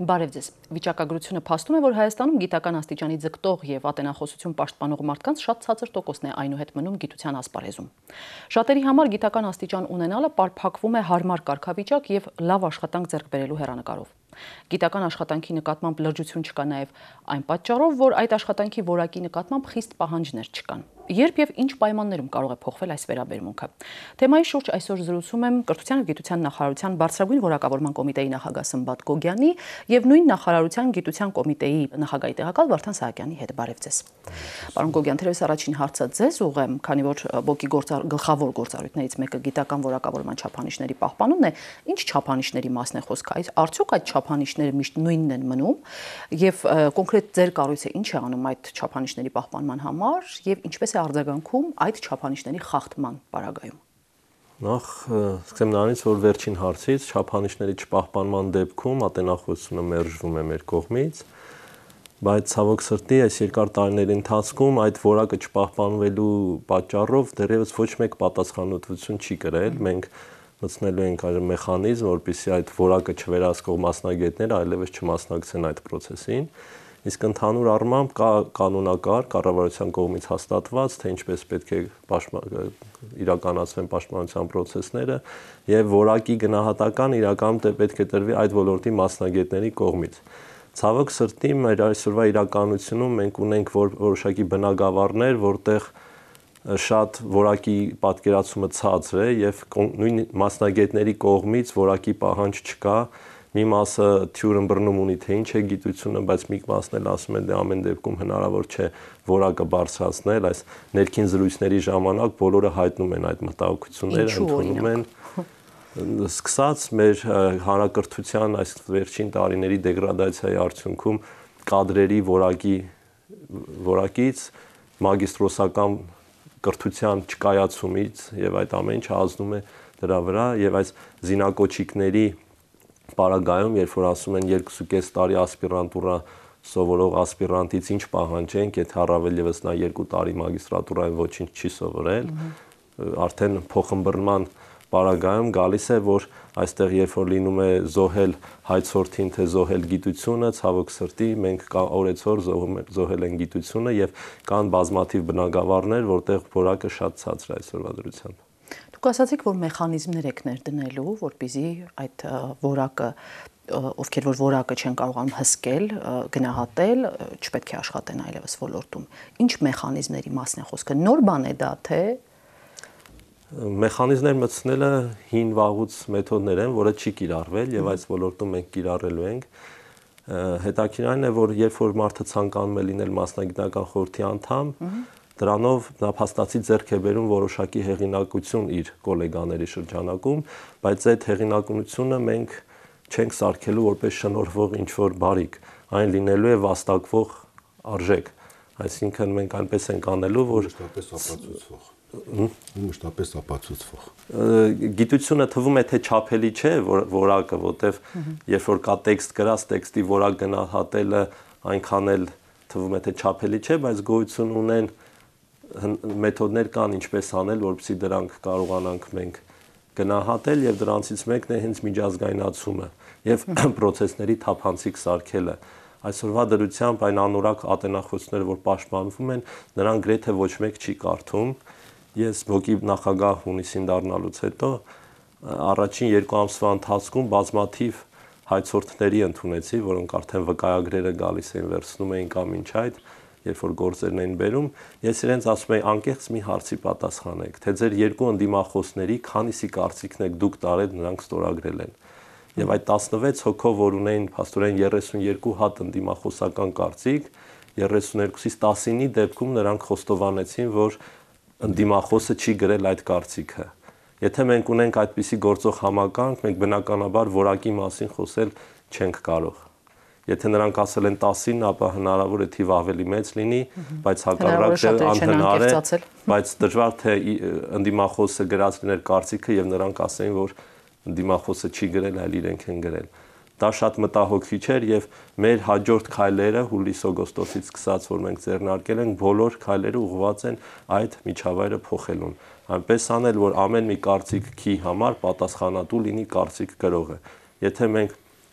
Բարև ձեզ։ Վիճակագրությունը փաստում է, որ Հայաստանում գիտական աստիճանի ձգտող եւ ատենախոսություն պաշտպանող մարդկանց շատ ցածր տոկոսն է այնուհետ մնում գիտության ասպարեզում։ Շատերի համար գիտական աստիճան ունենալը պարփակվում է հարմար կարգավիճակ եւ լավ աշխատանք ձեռք բերելու հեռանկարով։ Գիտական աշխատանքի նկատմամբ լրջություն չկա նաեւ այն պատճառով, որ այդ աշխատանքի որակի նկատմամբ խիստ պահանջներ չկան։ Երբ եւ ինչ պայմաններում կարող է փոխվել այս վերաբերմունքը։ Թեմայի շուրջ այսօր զրուցում եմ Կրթության եւ Գիտության նախարարության բարձրագույն որակավորման կոմիտեի նախագահ Սմբատ Գոգյանի եւ նույն նախարարության Գիտության կոմիտեի նախագահի տեղակալ Վարդան Սահակյանի հետ։ Բարև ձեզ։ Պարոն Գոգյան, թերևս առաջին հարցը ձեզ ուղեմ, քանի որ ԲՕԿ-ի գլխավոր գործառույթներից մեկը գիտական որակավորման չափանիշների պահպանումն է, ինչ չափանիշների մասն է խոսքը։ Արդյոք այդ չափանիշները միշտ նույնն են մնում եւ կոնկրետ ձեր կառույցը ինչ է անում այդ չափանիշների պահպանման համար եւ ինչպես է արձագանքում այդ չափանիշների խախտման պարագայում։ Նախ սկսեմ նրանից, որ վերջին հարցից չափանիշների չպահպանման դեպքում ատենախոսությունը մերժվում է մեր կողմից, բայց ցավոք սրտի այս երկար տարիների ընթացքում այդ որակը չպահպանվելու պատճառով դեռևս ոչ մեկ պատասխանատվություն չի կրել։ Մենք մտցնելու ենք այլ մեխանիզմ, որպեսզի այդ որակը չվերահսկող մասնագետները այլևս չմասնակցեն այդ process-ին։ Իսկ ընդհանուր առմամբ կա կանոնակարգ կառավարության կողմից հաստատված, թե ինչպես պետք է իրականացվեն պաշտպանության process-ները եւ որակի գնահատական իրականում պետք է տրվի այդ ոլորտի մասնագետների կողմից։ Ցավոք սրտի մեր այսօրվա իրականությունում մենք ունենք որոշակի բնագավառներ, որտեղ շատ որակի պատկերացումը ցածր է եւ նույն մասնագետների կողմից որակի պահանջ չկա։ Մի մասը թյուր ըմբռնում ունի, թե ինչ է գիտությունը, բայց մի մասն էլ ասում է, դե ամեն դեպքում հնարավոր չէ որակը բարձրացնել, այս ներքին զրույցների ժամանակ բոլորը հայտնում են այդ մտահոգությունները, ընդունում են։ Սկսած մեր հանրակրթության այս վերջին տարիների դեգրադացիայի արդյունքում կադրերի որակից մագիստրոսական կրթության չկայացումից եւ այդ ամեն ինչը ազդում է դրա վրա եւ այս զինակոչիկների պարագայում, երբ որ ասում են 2.5 տարի ասպիրանտուրա սովորող ասպիրանտից ինչ պահանջենք, եթե առավել եւս նա 2 տարի մագիստրատուրայում ոչինչ չի սովորել, արդեն փոխըմբռնման պարագայում գալիս է, որ այստեղ երբ որ լինում է զոհել հայցորդին, թե զոհել գիտությունը, ցավոք սրտի մենք օրեցօր զոհել են գիտությունը եւ կան բազմաթիվ բնագավառներ, որտեղ որակը շատ ցածր է այսօրվա դրությամբ։ Դուք ասացիք, որ մեխանիզմներ եք ներդնելու, որպեսզի այդ որակը, ովքեր որ որակը չեն կարողանում հսկել, գնահատել, չպետք է աշխատեն այլևս ոլորտում։ Ինչ մեխանիզմների մասն է խոսքը։ Նոր բան է դա, թե մեխանիզմներ մտցնելը հին վաղուց մեթոդներ են, որը չի կիրառվել եւ այս ոլորտում մենք կիրառելու ենք։ Հետաքրքիրն է, որ երբ որ մարդը ցանկանում է լինել մասնագիտական խորհրդի անդամ, դրանով նա փաստացի ձեռք է բերում որոշակի հեղինակություն իր գոլեգաների շրջանակում, բայց այդ հեղինակությունը մենք չենք սարքելու որպես շնորհվող ինչ-որ բարիք, այն լինելու է վաստակվող արժեք։ Այսինքն մենք այնպես ենք անելու, որ մշտապես ապացուցվող։ Գիտությունը թվում է թե չափելի չէ որակը, որտեվ երբ որ կա տեքստ գրած, տեքստի որակ գնահատելը այնքան էլ թվում է թե չափելի չէ, բայց գոյություն ունեն մեթոդներ կան ինչպես անել, որպեսզի դրանք կարողանանք մենք գնահատել եւ դրանցից մեկն է հենց միջազգայնացումը եւ process-ների թափանցիկ սարքելը։ Այսօրվա դրությամբ այն անորակ ատենախոսները, որ պաշտպանվում են, նրանք գրեթե ոչ մեկ չի կարդում։ Ես ԲՕԿ-ի նախագահ հունիսին դառնալուց հետո առաջին 2 ամսվա ընթացքում բազմաթիվ հայցորդների ընդունեցի, որոնք արդեն վկայագրերը գալիս էին վերցնում էին կամ ինչ այդ, երբ որ գործերն էին բերում, ես իրենց ասում եի անկեղծ մի հարցի պատասխանեք, թե ձեր 2 ընդդիմախոսների քանիսի կարծիքն եք դուք տարել նրանք ստորագրել են։ Եվ այդ 16 հոգով, որ ունեին փաստորեն 32 հատ ընդդիմախոսական կարծիք, 32-ից 19-ի դեպքում նրանք խոստովանեցին, որ ընդդիմախոսը չի գրել այդ կարծիքը։ Եթե մենք ունենք այդպիսի գործող համակարգ, մենք բնականաբար որակի մասին խոսել չենք կարող։ Եթե նրանք ասել են 10-ին, ապա հնարավոր է թիվ ավելի մեծ լինի, բայց հակառակը անհնար է, բայց դժվար թե ընդդիմախոսը գրած լիներ կարծիքը եւ նրանք ասեին, որ ընդդիմախոսը չի գրել, այլ իրենք են գրել։ Դա շատ մտահոգիչ էր եւ մեր հաջորդ քայլերը հուլիս-օգոստոսից սկսած, որ մենք ձեռնարկել ենք, բոլոր քայլերը ուղղված են այդ միջավայրը փոխելուն։ Այնպես անել, որ ամեն մի կարծիքի համար պատասխանատու լինի կարծիք գրողը։ Եթե մենք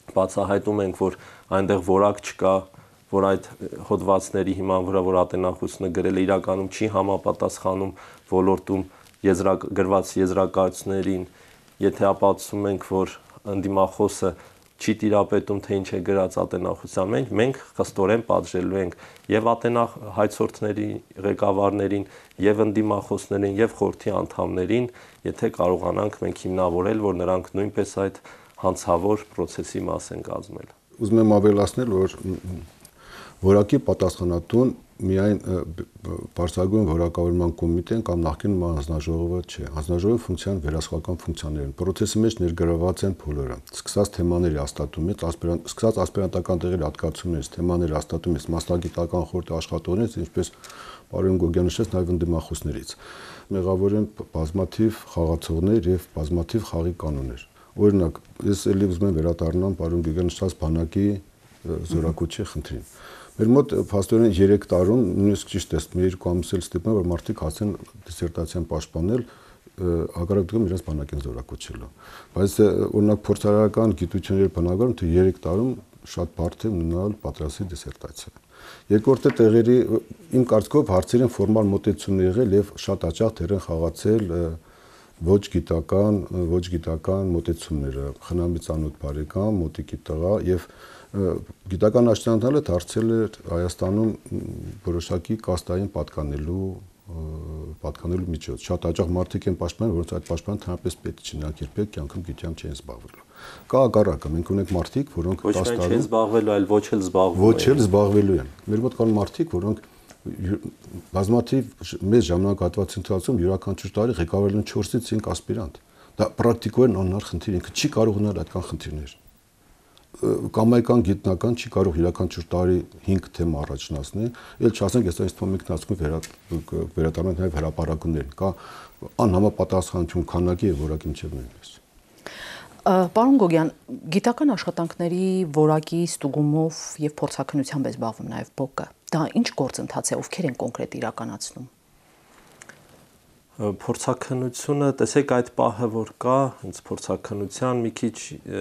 բացահայտում ենք, որ այնտեղ որակ չկա, որ այդ հոդվածների հիման վրա, որ ատենախոսությունը գրել է, իրականում չի համապատասխանում ոլորտում գրված եզրակացություններին, եթե ապացուցում ենք, որ ընդդիմախոսը չի տիրապետում, թե ինչ է գրած ատենախոսության, մենք խստորեն պատժելու ենք եւ հայցորդների ղեկավարներին, եւ ընդդիմախոսներին, եւ խորհրդի անդամներին, եթե կարողանանք մենք հիմնավորել, որ նրանք նույնպես այդ հանցավոր process-ի մաս են կազմել։ Ուզում եմ ավելացնել, որ որակի պատասխանատուն միայն բարձրագույն որակավորման կոմիտեն կամ նախկին հանձնաժողովը չէ։ Հանձնաժողովի ֆունկցիան վերահսկողական ֆունկցիաներն են։ Պրոցեսի մեջ ներգրավված են բոլորը։ Սկսած թեմաների հաստատումից, սկսած ասպիրանտական տեղերի հատկացումներից, թեմաների հաստատումից, մասնագիտական խորհրդի աշխատողներից, ինչպես պարոն Գոգյանը նշեց, նաև ընդդիմախոսներից։ Մեղավոր են բազմաթիվ խաղացողներ եւ բազմաթիվ խաղի կանոններ։ Օրինակ, ես ելի ուզում եմ վերադառնամ պարոն Գոգյանը նշած բանակի զորակոչի խնդրին։ Մեր մոտ փաստորեն 3 տարում, նույնիսկ ճիշտ է, մեր 2 ամիս էլ ստիպում որ մարդիկ հասցեն դիսերտացիան պաշտպանել, հակառակ դեպքում իրենց բանակին զորակոչելու։ Բայց օրինակ փորձարարական գիտությունների բնագավառում թե 3 տարում շատ բարդ է ունենալ պատրաստի դիսերտացիա։ Երկրորդը տեղերի իմ կարծիքով հարցերին ֆորմալ մոտեցումներ եղել եւ շատ հաճախ դեռ են խաղացել ոչ գիտական մոտեցումները, խնամի ծանոթ բարեկամ, մոտիկի տղա եւ գիտական աշտանալը դարձել է Հայաստանում որոշակի կաստային պատկանելու միջոց։ Շատ հաճախ մարդիկ են պաշտպանում, որոնց այդ պաշտպանը թերապես պետք չի, նրանք երբեք կյանքում գիտությամբ չեն զբաղվելու։ Կա հակառակը, մենք ունենք մարդիկ, որոնք 10 տարի չեն զբաղվելու, այլ ոչ էլ զբաղվում են։ Ոչ էլ զբաղվելու են։ Մեր մոտ կան մարդիկ, որոնք բազմաթիվ մեծ ժամանակահատվածի ընթացքում յուրաքանչյուր տարի ղեկավարել են 4-ից 5 ասպիրանտ։ Դա պրակտիկորեն անհնար խնդիր, ինքը չի կարող ունենալ այդքան խնդիրներ։ Կամայական գիտնական չի կարող յուրաքանչյուր տարի 5 թեմա առաջնացնել, ել չասենք, այս ինքնացքում վերադառնում են նաև հրապարակումներին, կա անհամապատասխանություն քանակի եւ որակի միջև նույնպես։ Պարոն Գոգյան, գիտական աշխատանքների որակի ստուգումով եւ փորձաքննությամբ է զբաղվում նաև ԲՕԿ-ը։ Դա ինչ գործընթաց է, ովքեր են կոնկրետ իրականացնում։ Փորձաքննությունը, տեսեք այդ պահը, որ կա, ինձ փորձաքննության մի քիչ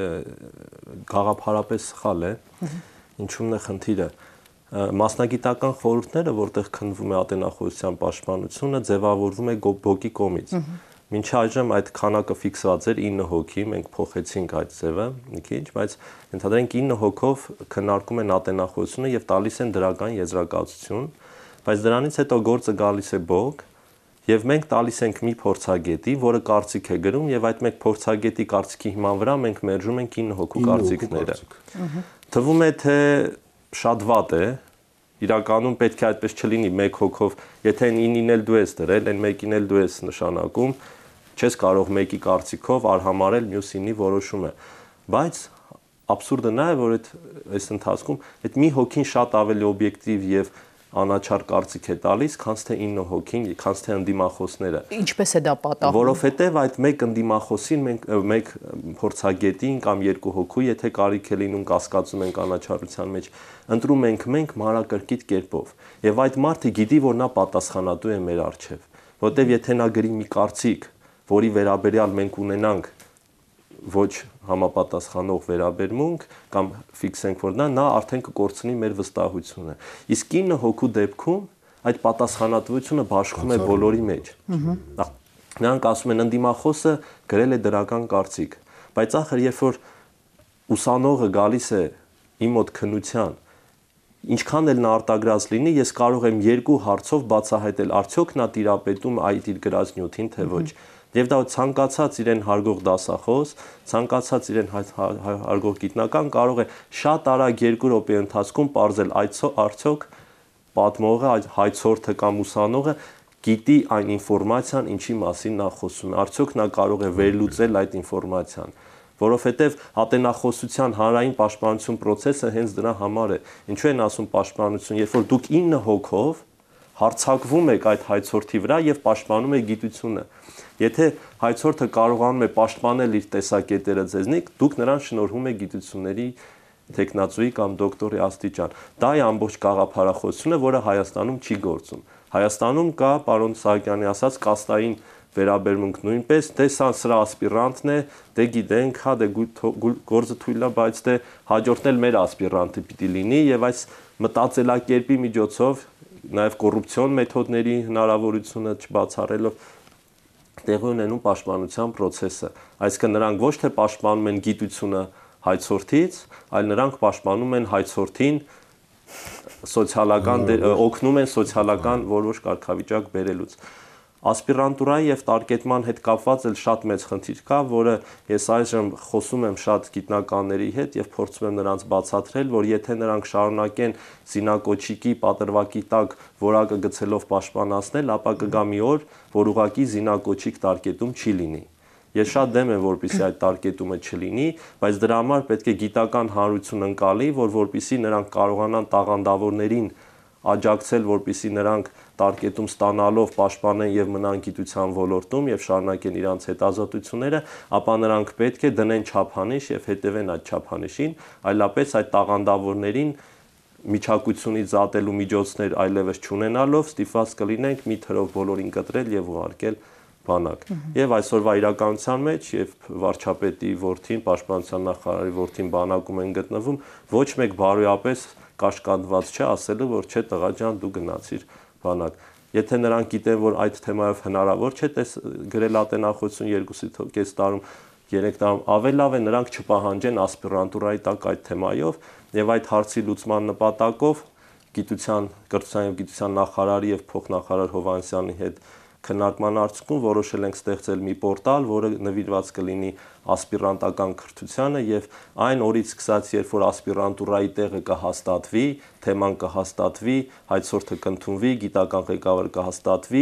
գաղափարապես սխալ է, ինչումն է խնդիրը։ Մասնագիտական խորհուրդները, որտեղ քննվում է ատենախոսության պաշտպանությունը, ձևավորվում է ԲՕԿ-ի կողմից։ Մինչ այժմ այդ քանակը ֆիքսված էր 9 հոգի, մենք փոխեցինք այդ ձևը մի քիչ, բայց ընդհանրենք 9 հոգով քննարկում են ատենախոսությունը եւ տալիս են դրական եզրակացություն, բայց դրանից հետո գործը գալիս է ԲՕԿ եւ մենք տալիս ենք մի փորձագետի, որը կարծիք է գրում եւ այդ մեկ փորձագետի կարծիքի հիման վրա մենք մերժում ենք 9 հոգու կարծիքները։ Թվում է թե շատ վատ է, իրականում պետք է այդպես չլինի 1 հոգով, եթե 9-ին էլ դու ես դրել, այն 1-ին էլ դու ես նշանակում, չես կարող մեկի կարծիքով արհամարել մյուս 9-ի որոշումը։ Բայց աբսուրդը նա է, որ այս ընթացքում այդ մի հոգին շատ ավելի օբյեկտիվ եւ անաչառ կարծիք է տալիս, քան թե 9 հոգին, քան թե ընդդիմախոսները։ Ինչպես է դա պատահում։ Որովհետև այդ մեկ ընդդիմախոսին մենք մեկ փորձագետին կամ 2 հոգու, եթե կարիք է լինում, կասկածում ենք անաչառության մեջ, ընտրում ենք մենք մանրակրկիտ կերպով։ Եվ այդ մարդը գիտի, որ նա պատասխանատու է մեր առջև, որտեվ եթե նա գրի մի կարծիք, որի վերաբերյալ մենք ունենանք ոչ համապատասխանող վերաբերմունք կամ ֆիքսենք, որ նա արդեն կկորցնի մեր վստահությունը։ Իսկ 9 հոգու դեպքում այդ պատասխանատվությունը բաշխում է բոլորի մեջ։ Նրանք ասում են ընդդիմախոսը գրել է դրական կարծիք, բայց ախր երբ որ ուսանողը գալիս է իմ մոտ քննության, ինչքան էլ նա արտագրած լինի, ես կարող եմ 2 հարցով բացահայտել, արդյոք նա տիրապետում այդ իր գրած նյութին, թե ոչ։ Եվ դա ցանկացած իրեն հարգող դասախոս, ցանկացած իրեն հարգող գիտնական կարող է շատ արագ 2 րոպե ընթացքում պարզել արդյոք պատմողը, հայցորդը կամ ուսանողը գիտի այն ինֆորմացիան, ինչի մասին նա խոսում է, արդյոք նա կարող է վերլուծել այդ ինֆորմացիան, որովհետև ատենախոսության հանրային պաշտպանություն process-ը հենց դրա համար է։ Ինչու են ասում պաշտպանություն, երբ որ դուք 9 հոգով հարձակվում եք այդ հայցորդի վրա եւ պաշտպանում եք գիտությունը։ Եթե հայցորդը կարողանում է պաշտպանել իր տեսակետերը ձեզնից, դուք նրան շնորհում եք գիտությունների տեխնացուի կամ դոկտորի աստիճան։ Դա է ամբողջ գաղափարախոսությունը, որը Հայաստանում չի գործում։ Հայաստանում կա, պարոն Սահակյանի ասած, կաստային վերաբերմունք նույնպես, դե սա ասպիրանտն է, դե գիտենք, հա, դե գործը թույլ է, բայց դե հաջորդն էլ մեր ասպիրանտը պիտի լինի եւ այս մտածելակերպի միջոցով նաեւ կոռուպցիոն մեթոդների հնարավորությունը չբացառելով տեղի ունենում պաշտպանության process-ը։ Այսինքն նրանք ոչ թե պաշտպանում են գիտությունը հայցորդից, այլ նրանք պաշտպանում են հայցորդին սոցիալական օգնում են սոցիալական որոշ կարգավիճակ բերելուց։ Ասպիրանտուրայի եւ տարկետման հետ կապված էլ շատ մեծ խնդիր կա, որը ես այժմ խոսում եմ շատ գիտնականների հետ եւ փորձում եմ նրանց բացատրել, որ եթե նրանք շարունակեն զինակոչիկի պատրվակի տակ որակը գցելով պաշտպանացնել, ապա կգա մի օր, որ ուղղակի զինակոչիկ տարկետում չի լինի։ Ես շատ դեմ եմ, որպեսզի այդ տարկետումը չլինի, բայց դրա համար պետք է գիտական հանրություն ընկալի, որպեսզի նրանք կարողանան տաղանդավորներին աջակցել, որպեսզի նրանք տարկետում ստանալով պաշտպանեն եւ մնան գիտության ոլորտում եւ շարունակեն իրենց հետազոտությունները, ապա նրանք պետք է դնեն չափանիշ եւ հետևեն այդ չափանիշին, այլապես այդ տաղանդավորներին միջակությունից զատելու միջոցներ այլևս չունենալով ստիպված կլինենք մի թրով բոլորին կտրել եւ ուղարկել բանակ։ Եվ այսօրվա իրականության մեջ եւ վարչապետի որդին, պաշտպանության նախարարի որդին բանակում են գտնվում, ոչ մեկ բարոյապես կաշկանդված չէ ասելու, որ չէ տղա ջան, դու գնացիր բանակ։ Եթե նրանք գիտեն, որ այդ թեմայով հնարավոր չէ գրել ատենախոսություն 2.5 տարում, 3 տարում, ավելի լավ է նրանք չպահանջեն ասպիրանտուրայի տակ այդ թեմայով եւ այդ հարցի լուծման նպատակով գիտության, կրթության եւ գիտության նախարարի եւ փոխնախարար Հովհաննիսյանի հետ քննարկման արդյունքում որոշել ենք ստեղծել մի պորտալ, որը նվիրված կլինի ասպիրանտական կրթությանը եւ այն օրից սկսած, երբ որ ասպիրանտուրայի տեղը կհաստատվի, թեման կհաստատվի, հայցորդը կընդունվի, գիտական ղեկավարը կհաստատվի,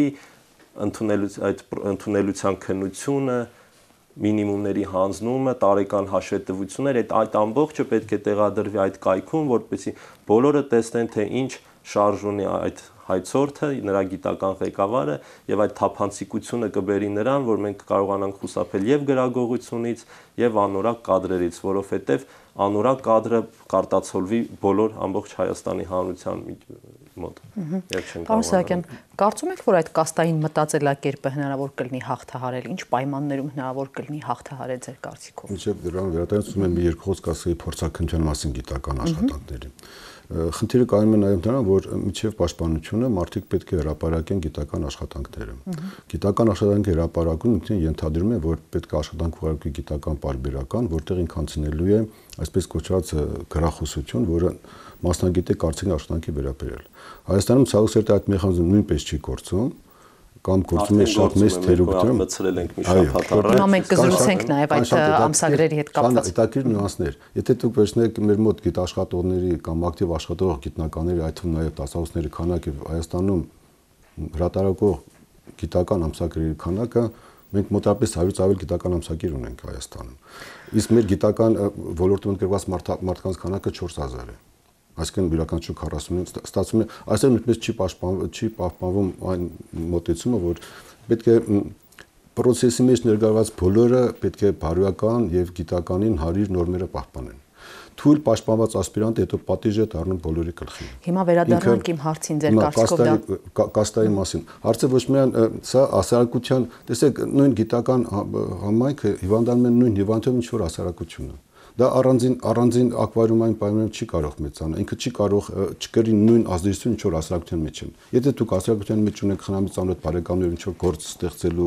ընդունելության քննությունը, մինիմումների հանձնումը, տարեկան հաշվետվություններ, այդ ամբողջը պետք է տեղադրվի այդ կայքում, որպեսզի բոլորը տեսնեն, թե ինչ շարժ ունի այդ հայցորդը, նրա գիտական ղեկավարը եւ այդ թափանցիկությունը կբերի նրան, որ մենք կարողանանք խուսափել եւ գրագողությունից եւ անորակ կադրերից, որովհետեւ անորակ կադրը կարտացոլվի բոլոր ամբողջ Հայաստանի հանրության մոտ։ Պարոն Սահակյան, կարծում եք, որ այդ կաստային մտածելակերպը հնարավոր կլինի հաղթահարել, ինչ պայմաններում հնարավոր կլինի հաղթահարել ձեր կարծիքով։ Մինչև դրան վերադարձում եմ մի երկու խոսք ասեի փորձաքննության մասին գիտական աշխատանքների։ Խնդիրը կայանում է նաև նրան, որ միջև պաշտպանությունը մարդիկ պետք է հրապարակեն գիտական աշխատանքները։ Գիտական աշխատանքի հրապարակում ինքնին ենթադրում է, որ պետք է աշխատանք ուղարկի գիտական պարբերական, որտեղ ինքն անցնելու է այսպես կոչված գրախոսություն, որը մասնագետի կարծիքն աշխատանքի վերաբերել։ Հայաստանում ցավոք այդ մեխանիզմը նույնպես չի գործում, կամ գործում է շատ մեծ թերուկներում մտցրել ենք մի շաբաթ առաջ։ Մենք կզրուցենք նաև այդ ամսագրերի հետ կապված հետաքրքիր նյուանսներ։ Եթե դուք վերցնեք մեր մոտ գիտաշխատողների կամ ակտիվ աշխատող գիտնականների, այդ թվում նաև դասախոսների քանակը Հայաստանում հրատարակող գիտական ամսագրերի քանակը, մենք մոտավորապես 100-ից ավել գիտական ամսագիր ունենք Հայաստանում։ Իսկ մեր գիտական ոլորտում ընկերված մարդկանց քանակը 4000 է։ Այսինքն յուրաքանչյուր 40-ին ստացվում է, այսօր նույնպես չի պահպանվում այն մոտեցումը, որ պետք է process-ի մեջ ներգրավված բոլորը պետք է բարոյական եւ գիտականին հարիր նորմերը պահպանեն։ Թույլ պաշտպանված ասպիրանտը հետո պատիժ է դառնում բոլորի գլխին։ Հիմա վերադառնանք իմ հարցին, ձեր կարծիքով դա կաստայի մասին։ Հարցը ոչ միայն սա հասարակության, տեսեք, նույն գիտական համայնքը հիվանդանում են նույն հիվանդությամբ ինչ որ հասարակությունը։ Դա առանձին ակվարիումային պայմաններում չի կարող մեծանալ, ինքը չի կարող չկրի նույն ազդեցություն ինչ որ հասարակության մեջ են։ Եթե դուք հասարակության մեջ ունեք խնամից ծանոթ բարեկամներ ինչ որ գործ ստեղծելու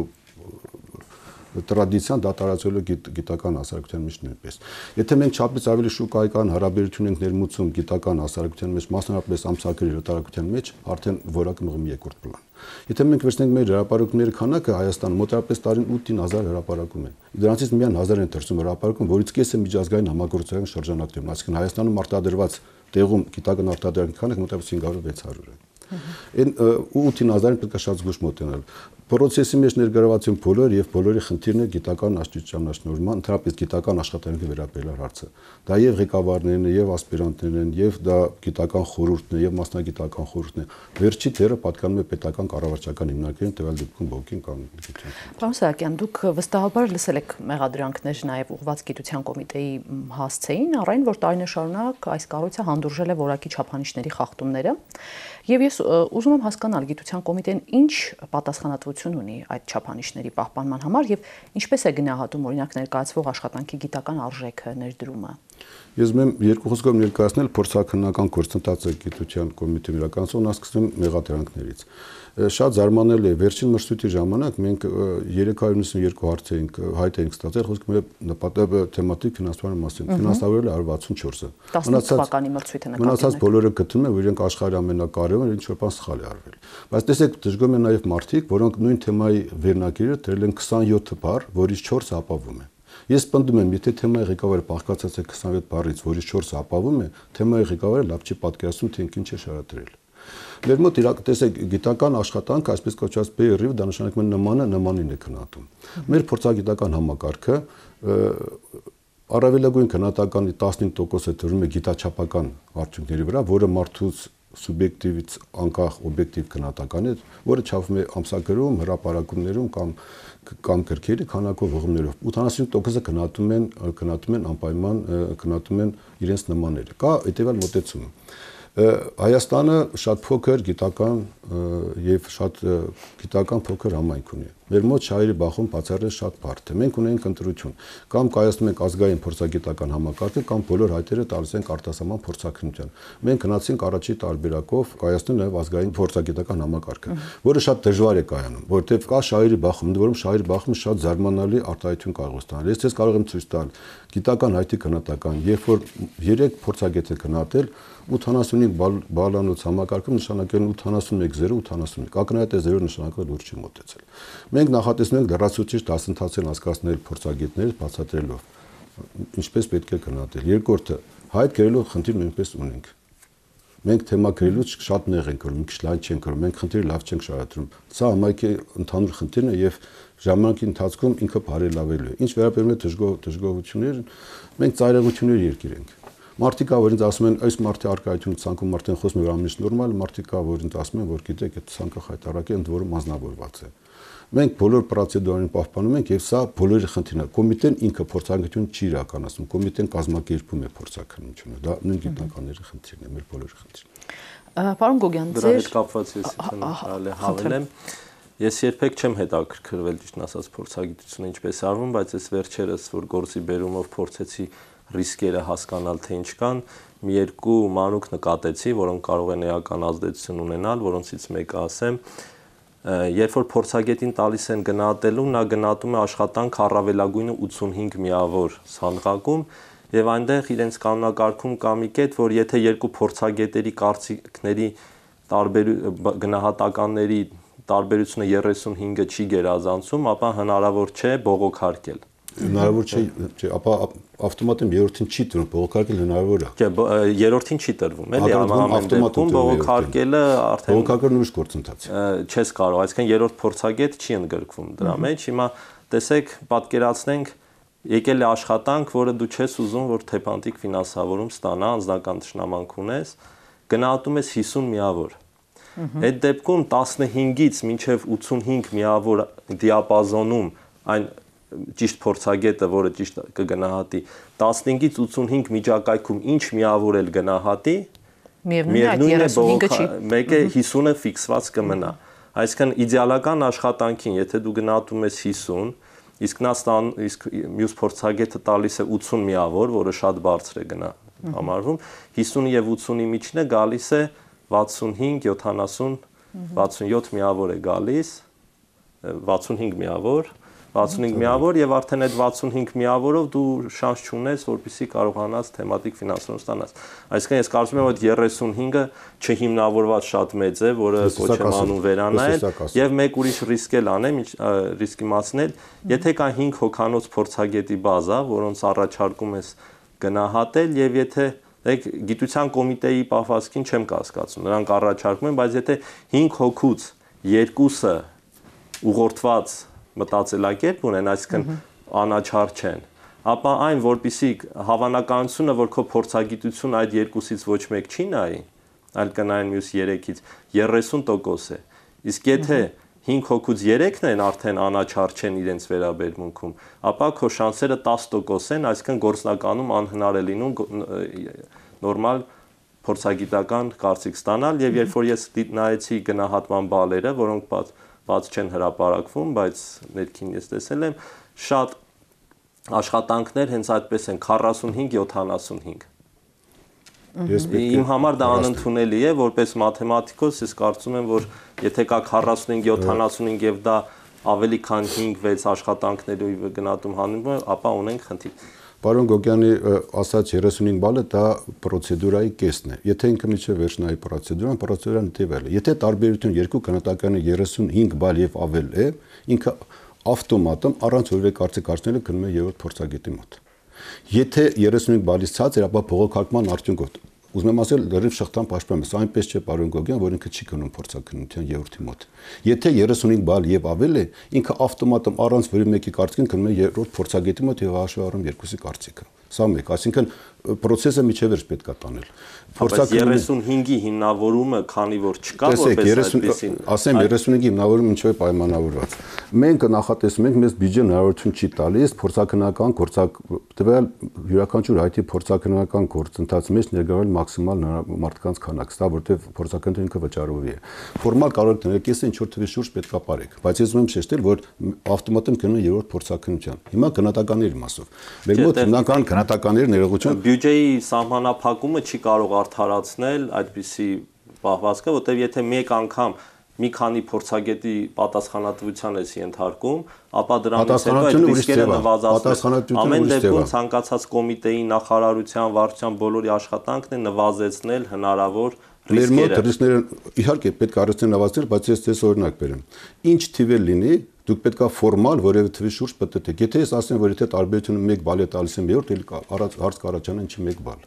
տրադիցիան դա տարածելու գիտական հասարակության մեջ նույնպես։ Եթե մենք չափից ավելի շուկայական հարաբերություն ենք ներմուծում գիտական հասարակության մեջ, մասնավորապես ամսագրերի հրատարակության մեջ, արդեն որակը մղում երկրորդ պլան։ Եթե մենք վերցնենք մեր հրապարակումների քանակը Հայաստանում մոտավորապես տարին 8000 հրապարակում են։ Դրանցից միայն 1000 են դրսում հրապարակում, որից կեսը միջազգային համագործակցության շրջանակներում, այսինքն Հայաստանում արտադրված տեղում գիտական արտադրանքի քանակը մոտավորապես 500-600 է։ Այն 8000-ին պետք է շատ զգուշ մոտենալ։ Process-ի մեջ ներգրաված են բոլոր եւ բոլորի խնդիրն է գիտական աստիճանաշնորհման, ընդհանրապես գիտական աշխատանքի վերաբերյալ հարցը։ Դա եւ ղեկավարներն են, եւ ասպիրանտներն են, եւ դա գիտական խորհուրդն է, եւ մասնագիտական խորհուրդն է։ Վերջի դերը պատկանում է պետական կառավարչական հիմնարկերին, տվյալ դեպքում ԲՕԿ-ին կամ գիտության։ Պարոն Սահակյան, դուք վստահաբար լսել եք մեղադրանքներ նաեւ ուղղված գիտության կոմիտեի հասցեին, առայն որ տարիներ շարունակ այս կառույցը հանդուրժել է որակի չափանիշների խախտումները։ Եվ ես ուզում եմ հասկանալ գիտության կոմիտեն ինչ պատասխանատվություն ունի այդ չափանիշների պահպանման համար եւ ինչպես է գնահատում օրինակ ներկայացվող աշխատանքի գիտական արժեքը, ներդրումը։ Ես ուզում եմ երկու խոսքով ներկայացնել փորձաքննական գործընթացը գիտության կոմիտեի իրականացում, նա սկսվում մեղադրանքներից։ Շատ զարմանալի է, վերջին մրցույթի ժամանակ մենք 392 հարց էինք հայտ էինք ստացել, խոսքը մեր նպատակը թեմատիկ ֆինանսավորման մասին։ Ֆինանսավորել է 164-ը։ 18 թվականի մրցույթը նկատի ունենք։ Մնացած բոլորը գտնում են, որ իրենք աշխարհի ամենակարևոր ինչ որ բան սխալ է արվել։ Բայց տեսեք, դժգոհ են նաև մարդիկ, որոնք նույն թեմայի վերնագիրը դրել են 27 բառ, որից 4-ը ապավում է։ Ես պնդում եմ, եթե թեմայի ղեկավարը բաղկացած է 27 բառից, որից 4-ը ապավում է, թեմայի ղեկավարը լավ չի պատկերացնում, թե ինչ է շարադրել։ Մեր մոտ տեսեք, գիտական աշխատանքը, այսպես կոչված peer review, դա նշանակում է նմանը նմանին է քննադում։ Մեր փորձագիտական համակարգը առավելագույն քննադատականի 15%-ը դրում է գիտաչափական արդյունքների վրա, որը մարդուց սուբյեկտիվից անկախ օբյեկտիվ քննադատական է, որը չափվում է ամսագրում, հրապարակումներում կամ գրքերի քանակով հղումներով։ 85%-ը քննադատում են անպայման քննադատում են իրենց նմանները։ Կա հետևյալ մոտեցում։ Հայաստանը շատ փոքր գիտական եւ շատ գիտական փոքր համայնք ունի։ Մեր մոտ շահերի բախում բացառել շատ բարդ է։ Մենք ունենք ընտրություն, կամ կայացնում ենք ազգային փորձագիտական համակարգը, կամ բոլոր հայտերը տալիս ենք արտասահման փորձաքննության։ Մենք գնացինք առաջի տարբերակով կայացնում նաեւ ազգային փորձագիտական համակարգը, որը շատ դժվար է կայանում, որովհետեւ կա շահերի բախում, ընդ որում շահերի բախումը շատ զարմանալի արտահայտություն կարող է ստանալ։ Ես ցես կարող եմ ցույց տալ գիտական հայտի քննադատական, երբ որ 3 փորձագետ է քննադատել 85 բալանոց համակարգում նշանակել 81-0, 81։ Ակնհայտ է 0 նշանակել լուրջ չի մոտեցել։ Մենք նախատեսում ենք լրացուցիչ դասընթաց անցկացնել փորձագետներից բացատրելով ինչպես պետք է քննադատել։ Երկրորդը, հայտ գրելու խնդիր նույնպես ունենք։ Մենք թեմա գրելուց շատ նեղ ենք գրում, մի քիչ լայն չենք գրում, մենք խնդիրը լավ չենք շարադրում։ Սա համայնքի ընդհանուր խնդիրն է եւ ժամանակի ընթացքում ինքը բարելավելու է։ Ինչ վերաբերում է դժգոհություններին, մենք ծայրահեղությունների երկիր ենք։ Մարդիկ կա, որ ինձ ասում են, այս մարդի արկայությունը ցանկում մարդեն խոսում է ամենից նորմալ, մարդիկ կա, որ ինձ ասում են, որ գիտեք, այդ ցանկը խայտարակ է, ընդ որում անձնավորված է։ Մենք բոլոր պրոցեդուրային պահպանում ենք եւ սա բոլորի խնդիրն է։ Կոմիտեն ինքը փորձակնություն չի իրականացնում, կոմիտեն կազմակերպում է փորձակնությունը։ Դա նույն գիտնականների խնդիրն է, մեր բոլորի խնդիրն է։ Պարոն Գոգյան, դրա հետ կապված ես հավելեմ։ Ես երբեք չեմ հետաքրքրվել ճիշտ ասած փորձագիտությունը ինչպես արվում, բայց այս վերջերս որ գործի բերումով փորձեցի ռիսկերը հասկանալ թե ինչ կան, մի երկու մանուկ նկատեցի, որոնք կարող են էական ազդեցություն ունենալ, որոնցից մեկը ասեմ, երբ որ փորձագետին տալիս են գնահատելու, նա գնահատում է աշխատանք առավելագույնը 85 միավոր սանդղակում եւ այնտեղ իրենց կանոնակարգում կա մի կետ, որ եթե երկու փորձագետերի կարծիքների գնահատականների տարբերությունը 35-ը չի գերազանցում, ապա հնարավոր չէ բողոքարկել։ Հնարավոր չէ, ապա ավտոմատում երրորդին չի տրվում, բողոքարկել հնարավոր է։ Չէ, երրորդին չի տրվում, էլի, ամեն դեպքում բողոքարկելը արդեն բողոքարկելը ուրիշ գործընթաց է։ Չես կարող, այսինքն երրորդ փորձագետ չի ընդգրկվում դրա մեջ։ Հիմա տեսեք, պատկերացնենք, եկել է աշխատանք, որը դու չես ուզում, որ թեփանտիկ ֆինանսավորում ստանա, անձնական թշնամանք ունես, գնահատում ես 50 միավոր։ Այդ դեպքում 15-ից մինչև 85 միավոր դիապազոնում այն ճիշտ փորձագետը, որը ճիշտ կգնահատի, 15-ից 85 միջակայքում ինչ միավոր էլ գնահատի, միևնույն է մեկը 50-ը ֆիքսված կմնա։ Այսինքն իդեալական աշխատանքին, եթե դու գնահատում ես 50, իսկ մյուս փորձագետը տալիս է 80 միավոր, որը շատ բարձր է համարվում, 50 եւ 80-ի միջինը գալիս է 65, 70, 67 միավոր է գալիս, 65 միավոր 65 միավոր եւ արդեն այդ 65 միավորով դու շանս չունես, որպեսզի կարողանաս թեմատիկ ֆինանսավորում ստանաս։ Այսինքն ես կարծում եմ, որ 35-ը չհիմնավորված շատ մեծ է, որը կոչ եմ անում վերանայել եւ մեկ ուրիշ ռիսկ էլ անեմ, ռիսկի մասն էլ, եթե կա 5 հոգանոց փորձագետի բազա, որոնց առաջարկում ես գնահատել եւ եթե գիտության կոմիտեի պահվածքին չեմ կասկածում, նրանք առաջարկում են, բայց եթե 5 հոգուց 2-ը ուղղորդված մտածելակերպ ունեն, այսինքն անաչառ չեն, ապա այն, որպեսզի հավանականությունը, որ քո փորձագիտությունը այդ երկուսից ոչ մեկ չի նայի, այլ կնային մյուս 3-ից 30% է։ Իսկ եթե 5 հոգուց 3-ն են արդեն անաչառ չեն իրենց վերաբերմունքում, ապա քո շանսերը 10% են, այսինքն գործնականում անհնար է լինում նորմալ փորձագիտական կարծիք ստանալ եւ երբ որ ես նայեցի գնահատման բալերը, որոնք բաց չեն հրապարակվում, բայց ներքին ես տեսել եմ, շատ աշխատանքներ հենց այդպես են 45-75 Իմ համար դա անընդունելի է, որպես մաթեմատիկոս ես կարծում եմ, որ եթե կա 45-75 եւ դա ավելի քան 5-6 աշխատանքների գնահատում հանում է, ապա ունենք խնդիր։ Պարոն Գոգյանի ասած 35 բալը դա պրոցեդուրայի կեսն է։ Եթե ինքը միջև վերջնայի պրոցեդուրան տևել է։ Եթե տարբերություն երկու գնահատականի 35 բալ եւ ավել է, ինքը ավտոմատում առանց որևէ կարծիք հարցնելու գնում է երրորդ փորձագետի մոտ։ Եթե 35 բալից ցած էր, ապա բողոքարկման արդյունքով ուզում եմ ասել լրիվ շղթան պաշտպանում ես, այնպես չէ պարոն Գոգյան, որ ինքը չի գնում փորձաքննության երրորդի մոտ։ Եթե 35 բալ եւ ավել է, ինքը ավտոմատում առանց որևէ մեկի կարծիքին գնում է երրորդ փորձագետի մոտ եւ հաշվի առնում երկուսի կարծիքը։ Սա մեկ, այսինքն process-ը միջև էր պետք է տանել։ Բայց 35-ի հիմնավորումը, քանի որ չկա որպես այդպեսին։ Ասեմ 35-ի հիմնավորումը ինչու է պայմանավորված։ Մենք նախատեսում ենք, մեզ բյուջեն հնարավորություն չի տալիս փորձաքննական տվյալ յուրաքանչյուր IT փորձաքննական գործընթացի մեջ ներգրավել մաքսիմալ մարդկանց քանակ, սա որտեղ փորձաքննությունը ինքը վճարովի է։ Ֆորմալ կարող եք տնել կեսը ինչ որ թվի շուրջ պետք է ապարեք, բայց ես ուզում եմ շեշտել, որ ավտոմատում գնում է երրորդ փորձաքննության։ Հիմա գնահատականների մասով։ Մեր մոտ հիմնական գնահատականների ներողություն բյուջեի սահմանափակումը չի կարող արդարացնել այդպիսի պահվածքը, որտեղ եթե մեկ անգամ մի քանի փորձագետի պատասխանատվության ես ենթարկում, ապա դրանից հետո այդ ռիսկերը նվազեցնել։ Ամեն դեպքում ցանկացած կոմիտեի, նախարարության, վարչության բոլորի աշխատանքն է նվազեցնել հնարավոր ռիսկերը։ Մեր մոտ ռիսկները իհարկե պետք է առանձին նվազել, բայց ես ձեզ օրինակ բերեմ։ Ինչ թիվ լինի, դուք պետք է ֆորմալ որևէ թվի շուրջ պատտեք։ Եթե ես ասեմ, որ եթե տարբերությունը 1 բալ է տալիս եմ երրորդ, էլ հարց կառաջանա ինչի 1 բալ։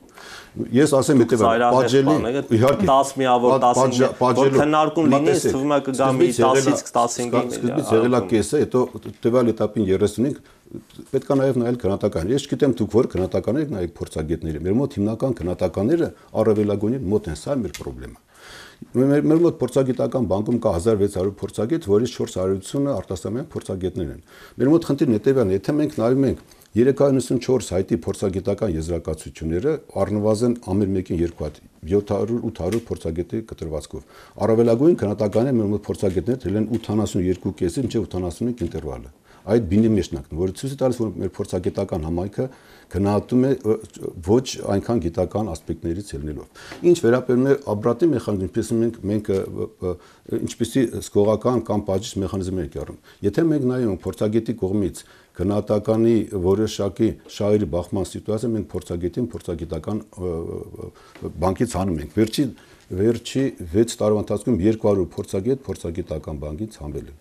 Ես ասեմ հետեւել, պատժելի, իհարկե 10 միավոր 15, որ քննարկում լինի, թվում է կգա մի 10-ից 15 միլիարդ։ Սկզբից եղել է կեսը, հետո տվյալ этаպին 35 պետք է նաև նայել գնահատական։ Ես չգիտեմ դուք որ գնահատականներ եք նայեք փորձագետների։ Մեր մոտ հիմնական գնահատականները առավելագույնի մոտ են, սա է մեր խնդրեմը։ Մեր մոտ փորձագիտական բանկում կա 1600 փորձագետ, որից 400-ը արտասահմանյան փորձագետներ են։ Մեր մոտ խնդիրն հետևյալն է, եթե մենք նայում ենք 394 IT փորձագիտական եզրակացությունները առնվազն ամեն մեկին 2 հատ 700-800 փորձագետի կտրվածքով։ Առավելագույն գնահատականը մեր մոտ փորձագետներ դրել են 82.5-ից մինչև 85 ինտերվալը։ Այդ բինի մեջնակն, որը ցույց է տալիս, որ մեր փորձագիտական համայնքը գնահատում է ոչ այնքան գիտական ասպեկտներից ելնելով։ Ինչ վերաբերում է ապրատի մեխանիզմին, մենք ինչպեսի սկողական կամ բաժիշ մեխանիզմներ ենք առնում։ Եթե մենք նայում ենք փորձագետի կողմից գնահատականի որոշակի շահերի բախման սիտուացիա, մենք փորձագետին փորձագիտական բանկից հանում ենք։ Վերջի 6 տարվա ընթացքում 200 փորձագիտական բանկից հանվել են։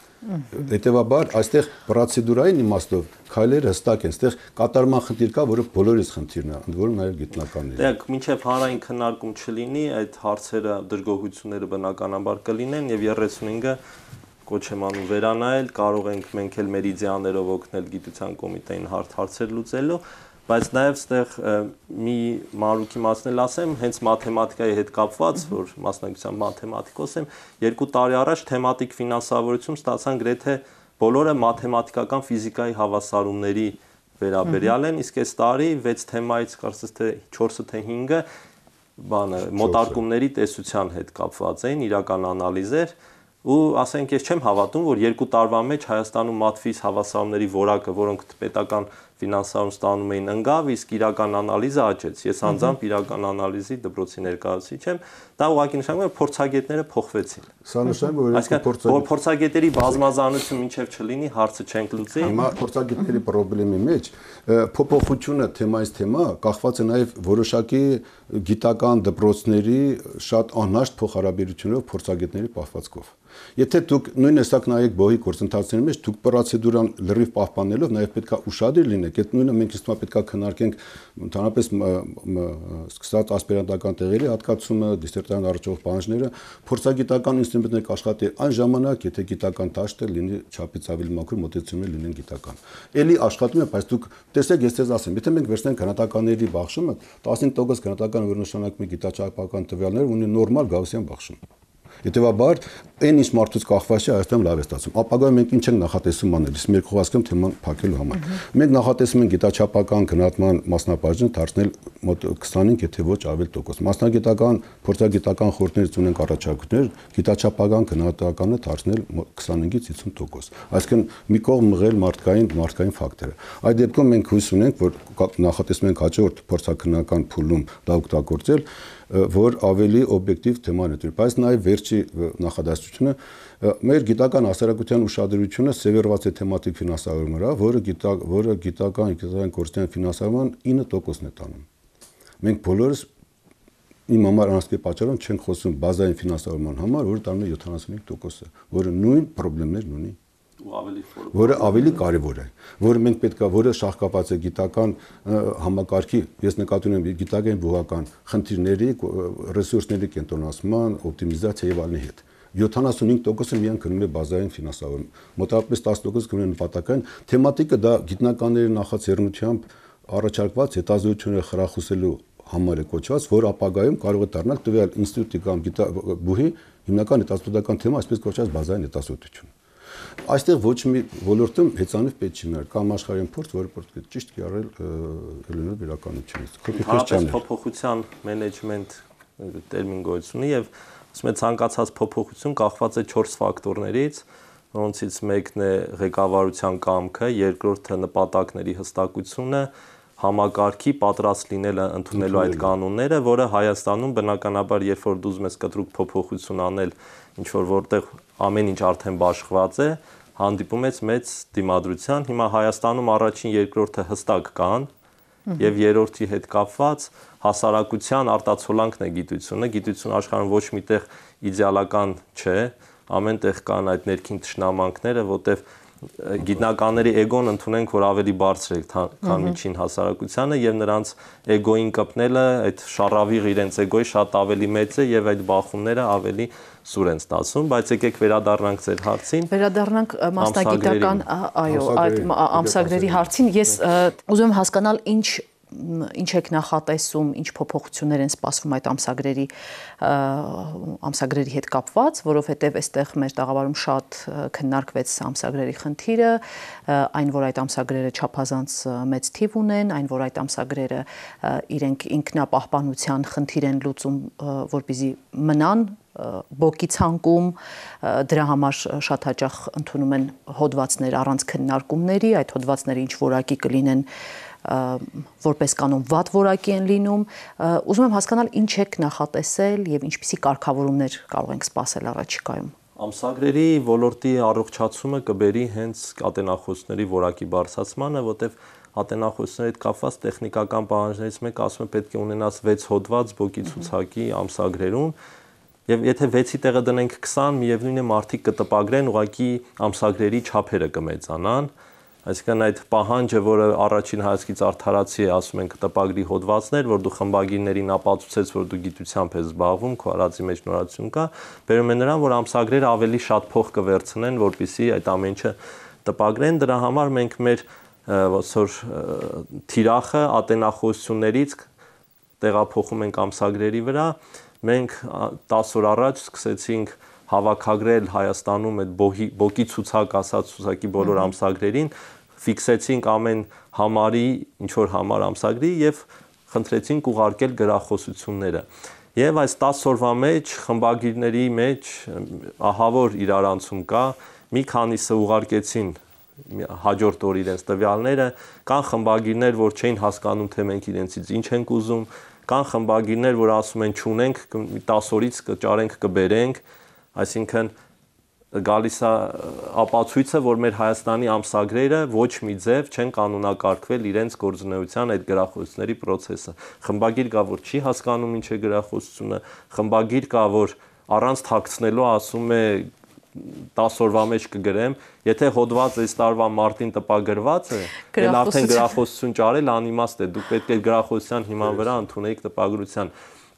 Հետևաբար այստեղ պրոցեդուրային իմաստով քայլերը հստակ են, այստեղ կատարման խնդիր կա, որը բոլորիս խնդիրն է, ընդ որում նաև գիտնականների։ Դեք, մինչև հանրային քննարկում չլինի, այդ հարցերը, դժգոհությունները բնականաբար կլինեն եւ 35-ը կոչ եմ անում վերանայել, կարող ենք մենք էլ մերիդիաներով օգնել գիտության կոմիտեին հարցեր լուծելու, բայց նաև այստեղ մի մանրուքի մասն էլ ասեմ, հենց մաթեմատիկայի հետ կապված, որ մասնագիտությամբ մաթեմատիկոս եմ, 2 տարի առաջ թեմատիկ ֆինանսավորություն ստացան գրեթե բոլորը մաթեմատիկական ֆիզիկայի հավասարումների վերաբերյալ են, իսկ այս տարի 6 թեմայից կարծես թե 4-ը թե 5-ը մոտարկումների տեսության հետ կապված էին, իրական անալիզեր ու ասենք ես չեմ հավատում, որ 2 տարվա մեջ Հայաստանում մաթֆիզ հավասարումների որակը, որոնք պետական ֆինանսավորում ստանում էին, ընկավ, իսկ իրական անալիզը աճեց։ Ես անձամբ իրական անալիզի դպրոցի ներկայացուցիչ եմ, դա ուղղակի նշանակում է փորձագետները փոխվեցին։ Սա նշանակում է, որ փորձագետերի բազմազանություն մինչև չլինի, հարցը չենք լուծի։ Հիմա փորձագետների խնդրի մեջ փոփոխությունը թեմայից թեմա կախված է նաև որոշակի գիտական դպրոցների շատ անհաշտ փոխհարաբերություններով փորձագետների պահվածքով։ Եթե դուք նույն հեսակ նայեք բոհի գործընթացների մեջ, դուք պրոցեդուրան լրիվ պահպանելով նաև պետք է ուշադիր լինեք։ Այդ նույնը մենք իստումա պետք է քննարկենք ընդհանրապես սկսած ասպիրանտական տեղերի հատկացումը, դիսերտացիան առողջող պահանջները, փորձագիտական ինստիտուտներ կաշխատի այն ժամանակ, եթե գիտական դաշտը լինի չափից ավելի մաքուր, մոտեցումներ լինեն գիտական։ Էլի աշխատում է, բայց դուք տեսեք, ես ձեզ ասեմ, եթե մենք վերցնենք գնահատականների բաշխումը, 15% գնահատական որ նշանակում է գիտաչափական տվյալներ, ունի նորմալ գաուսյան բաշխում։ Հետևաբար այն ինչ մարդուց կախված չէ, այստեղ լավ է ստացվում։ Ապագայում մենք ինչ ենք նախատեսում անել, իսկ մեր խոհասկում թեման փակելու համար։ Մենք նախատեսում ենք գիտաչափական գնահատման մասնաբաժին դարձնել մոտ 25, եթե ոչ ավելի տոկոս։ Մասնագիտական, փորձագիտական խորհուրդներից ունենք առաջարկներ, գիտաչափական գնահատականը դարձնել 25-ից 50%։ Այսինքն մի կողմ մղել մարդկային ֆակտորը։ Այդ դեպքում մենք հույս ունենք, որ նախատեսում ենք հաջորդ փորձաքննական փուլում դա օգտագործել, որ ավելի օբյեկտիվ թեման է դրել, բայց նաև վերջի նախադասությունը մեր գիտական հասարակության ուշադրությունը սևեռված է թեմատիկ ֆինանսավորման վրա, որը գիտական գործնական ֆինանսավորման 9%-ն է տանում։ Մենք բոլորս իմ համար անհասկի պատճառով չենք խոսում բազային ֆինանսավորման համար, որը տանում է 75%-ը, որը նույն խնդիրներն ունի, որը ավելի կարևոր է, որը մենք պետքա, որը շահկապած է գիտական համակարգի, ես նկատի ունեմ գիտական բուհական խնդիրների, ռեսուրսների կենտրոնացման, օպտիմիզացիա եւ այլնի հետ։ 75%-ը միայն գնում է բազային ֆինանսավորում, մոտավորապես 10% գնում է նպատակային, թեմատիկը դա գիտնականների նախաձեռնությամբ առաջարկված հետազոտությունները խրախուսելու համար է կոչված, որ ապագայում կարող է դառնալ տվյալ ինստիտուտի կամ բուհի հիմնական հետազոտական թեմա, այսպես կոչված բազային հետազոտություն։ Այստեղ ոչ մի ոլորտում հեծանիվ պետք չի մնալ, կամ աշխարհային փորձ, որը պետք է ճիշտ կիրառել ելնելով իրականությունից։ Հարաբերական փոփոխության մենեջմենտ տերմին գոյություն ունի եւ ասում եմ ցանկացած փոփոխություն կախված է 4 ֆակտորներից, որոնցից մեկն է ղեկավարության կամքը, երկրորդը նպատակների հստակությունը, համակարգի պատրաստ լինելը ընդունելու այդ կանոնները, որը Հայաստանում բնականաբար երբ որ դու ուզում ես կտրուկ փոփոխություն անել, ինչ որ որտեղ ամեն ինչ արդեն բաշխված է, հանդիպում ես մեծ դիմադրության։ Հիմա Հայաստանում առաջին, երկրորդը հստակ կան, եւ երրորդի հետ կապված հասարակության արտացոլանքն է գիտությունը։ Գիտությունը աշխարհում ոչ միտեղ իդեալական չէ, ամեն տեղ կան այդ ներքին թշնամանքները, որտեղ գիտնականների էգոն ընդունենք, որ ավելի բարձր է, քան միջին հասարակությանը եւ նրանց էգոին կպնելը, այդ շարավիղ իրենց էգոյի շատ ավելի մեծ է եւ այդ բախումները ավելի սուր են ստացվում, բայց եկեք վերադառնանք ձեր հարցին։ Վերադառնանք մասնագիտական, այո, այդ ամսագրերի հարցին։ Ես ուզում եմ հասկանալ ինչ եք նախատեսում, ինչ փոփոխություններ են սպասվում այդ ամսագրերի հետ կապված, որովհետև այստեղ մեր տաղավարում շատ քննարկվեց ամսագրերի խնդիրը, այն որ այդ ամսագրերը չափազանց մեծ թիվ ունեն, այն որ այդ ամսագրերը իրենք ինքնապահպանության խնդիր են լուծում, որպեսզի մնան բոկի ցանկում, դրա համար շատ հաճախ ընդունում են հոդվածներ առանց քննարկումների, այդ հոդվածները ինչ որակի կլինեն, որպես կանոն վատ որակի են լինում։ Ուզում եմ հասկանալ ինչ եք նախատեսել եւ ինչպիսի կարգավորումներ կարող ենք սպասել առաջիկայում։ Ամսագրերի ոլորտի առողջացումը կբերի հենց ատենախոսների որակի բարձրացմանը, որտեղ ատենախոսների հետ կապված տեխնիկական պահանջներից մեկը ասում է պետք է ունենաս 6 հոդված բոկի ցուցակի ամսագրերում, եւ եթե 6-ի տեղը դնենք 20, միևնույն է մարդիկ կտպագրեն, ուղղակի ամսագրերի չափերը կմեծանան, այսինքն այդ պահանջը, որը առաջին հայացքից արդարացի է, ասում ենք տպագրի հոդվածներ, որ դու խմբագիրներին ապացուցես, որ դու գիտությամբ ես զբաղվում, քո արածի մեջ նորություն կա, բերում է նրան, որ ամսագրերը ավելի շատ փող կվերցնեն, որպեսզի այդ ամեն ինչը տպագրեն, դրա համար մենք մեր ոնց որ թիրախը ատենախոսություններից տեղափոխում ենք ամսագրերի վրա։ Մենք 10 օր առաջ սկսեցինք հավաքագրել Հայաստանում այդ բոկի ցուցակ ասած ցուցակի բոլոր ամսագրերին, ֆիքսեցինք ամեն համարի, ինչ որ համար ամսագրի եւ խնդրեցինք ուղարկել գրախոսությունները։ Եվ այս 10 օրվա մեջ խմբագիրների մեջ ահավոր իրարանցում կա, մի քանիսը ուղարկեցին հաջորդ օր իրենց տվյալները, կան խմբագիրներ, որ չէին հասկանում, թե մենք իրենցից ինչ ենք ուզում, կան խմբագիրներ, որ ասում են չունենք, 10 օրից կճարենք, կբերենք, այսինքն գալիս է ապացույցը, որ մեր Հայաստանի ամսագրերը ոչ մի ձև չեն կանոնակարգվել իրենց գործունեության այդ գրախոսությունների process-ը։ Խմբագիր կա, որ չի հասկանում ինչ է գրախոսությունը, խմբագիր կա, որ առանց թաքցնելու ասում է 10 օրվա մեջ կգրեմ, եթե հոդված այս տարվա մարտին տպագրված է, էլ արդեն գրախոսություն ճարել անիմաստ է, դուք պետք է գրախոսության հիման վրա ընդունեիք տպագրության։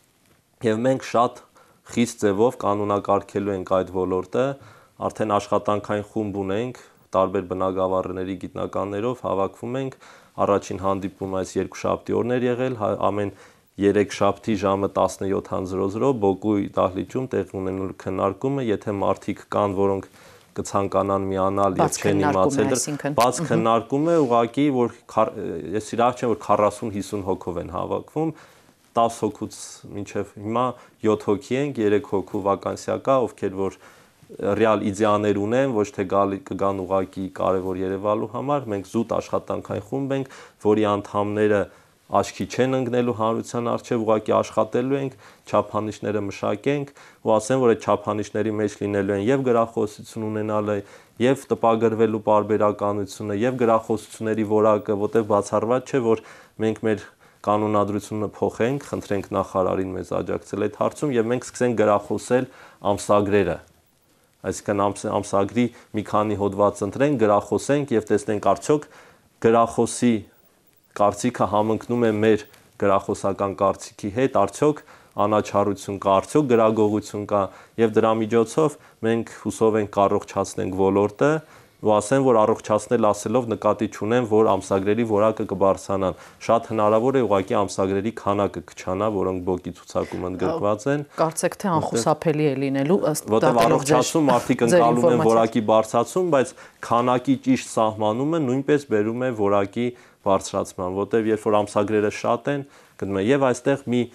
Եվ մենք շատ խիստ ձևով կանոնակարգելու ենք այդ ոլորտը, արդեն աշխատանքային խումբ ունենք, տարբեր բնագավառների գիտնականներով հավաքվում ենք, առաջին հանդիպումը այս երկուշաբթի օրն էր եղել, ամեն երեքշաբթի ժամը 17:00 Բոկուի դահլիճում տեղի ունենալու քննարկումը, եթե մարդիկ կան, որոնք կցանկանան միանալ եւ չեն իմացել, բաց քննարկում է ուղղակի, որ ես իրավ չեմ, որ 40-50 հոգով են հավաքվում, 10 հոգուց մինչև հիմա 7 հոգի ենք, 3 հոգու վականսիա կա, ովքեր որ ռեալ իդեաներ ունեն, ոչ թե կգան ուղղակի կարևոր Երևանու համար, մենք զուտ աշխատանքային խումբ ենք, որի անդամները աչքի չեն ընկնելու հանրության առջև, ուղղակի աշխատելու ենք, չափանիշները մշակենք, ու ասեմ, որ այդ չափանիշների մեջ լինելու են եւ գրախոսություն ունենալը, եւ տպագրվելու պարբերականությունը, եւ գրախոսությունների որակը, որտեղ բացառված չէ, որ մենք մեր կանոնադրությունը փոխենք, խնդրենք նախարարին մեզ աջակցել այդ հարցում եւ մենք սկսենք գրախոսել ամսագրերը։ Այսինքն ամսագրի մի քանի հոդված ընտրենք, գրախոսենք եւ տեսնենք արդյոք գրախոսի կարծիքը համընկնում է մեր գրախոսական կարծիքի հետ, արդյոք անաչառություն կա, արդյոք գրագողություն կա եւ դրա միջոցով մենք հուսով ենք առողջացնենք ոլորտը ու ասեմ, որ առողջացնել ասելով նկատի չունեմ, որ ամսագրերի որակը կբարձրանան։ Շատ հնարավոր է ուղղակի ամսագրերի քանակը կչանա, որոնք բոկի ցուցակում ընդգրկված են։ Կարծեք թե անխուսափելի է լինելու ըստ որտեղ առողջացում մարդիկ ընկալում են որակի բարձրացում, բայց քանակի ճիշտ սահմանումը նույնպես բերում է որակի բարձրացման, որտեղ երբ որ ամսագրերը շատ են, գտնում եմ եւ այստեղ մի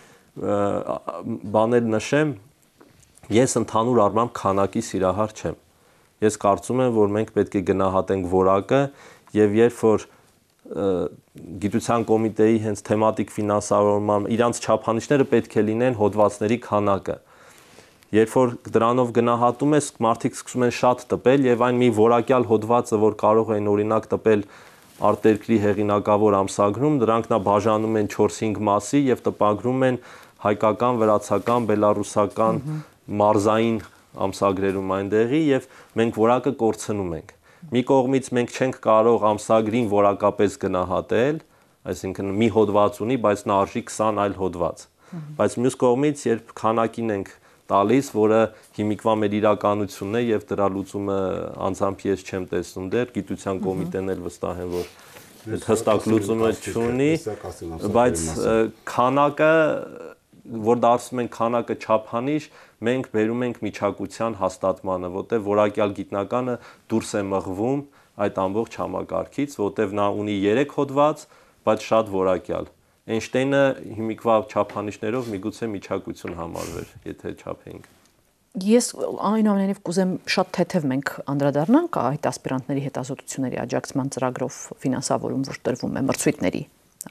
բաներ նշեմ, ես ընդհանուր առմամբ քանակի սիրահար չեմ։ Ես կարծում եմ, որ մենք պետք է գնահատենք որակը եւ երբ որ գիտության կոմիտեի հենց թեմատիկ ֆինանսավորման իրանց չափանիշները պետք է լինեն հոդվածների քանակը։ Երբ որ դրանով գնահատում ես, մարդիկ սկսում են շատ տպել եւ այն մի որակյալ հոդվածը, որ կարող են օրինակ տպել արտերկրի հեղինակավոր ամսագրում, դրանք նա բաժանում են 4-5 մասի եւ տպագրում են հայկական, վրացական, բելարուսական, մարզային ամսագրերում այնտեղի եւ մենք որակը կորցնում ենք։ Մի կողմից մենք չենք կարող ամսագրին որակապես գնահատել, այսինքն մի հոդված ունի, բայց նա արժի 20 այլ հոդված։ Բայց մյուս կողմից, երբ քանակին ենք տալիս, որը հիմիկվա մեր իրականությունն է եւ դրա լուծումը անձամբ ես չեմ տեսնում դեռ, գիտության կոմիտեն էլ վստահ եմ, որ այդ հստակ լուծումը չունի, բայց քանակը, որ դարձնում են քանակը չափանիշ, մենք բերում ենք միջակության հաստատմանը, որտեղ որակյալ գիտնականը դուրս է մղվում այդ ամբողջ համակարգից, որտեղ նա ունի 3 հոդված, բայց շատ որակյալ։ Էյնշտեյնը հիմիկվա չափանիշներով միգուցե միջակություն համարվեր, եթե չափենք։ Ես այնուամենայնիվ կուզեմ շատ թեթև մենք անդրադառնանք այդ ասպիրանտների հետազոտությունների աջակցման ծրագրով ֆինանսավորում, որ տրվում է մրցույթների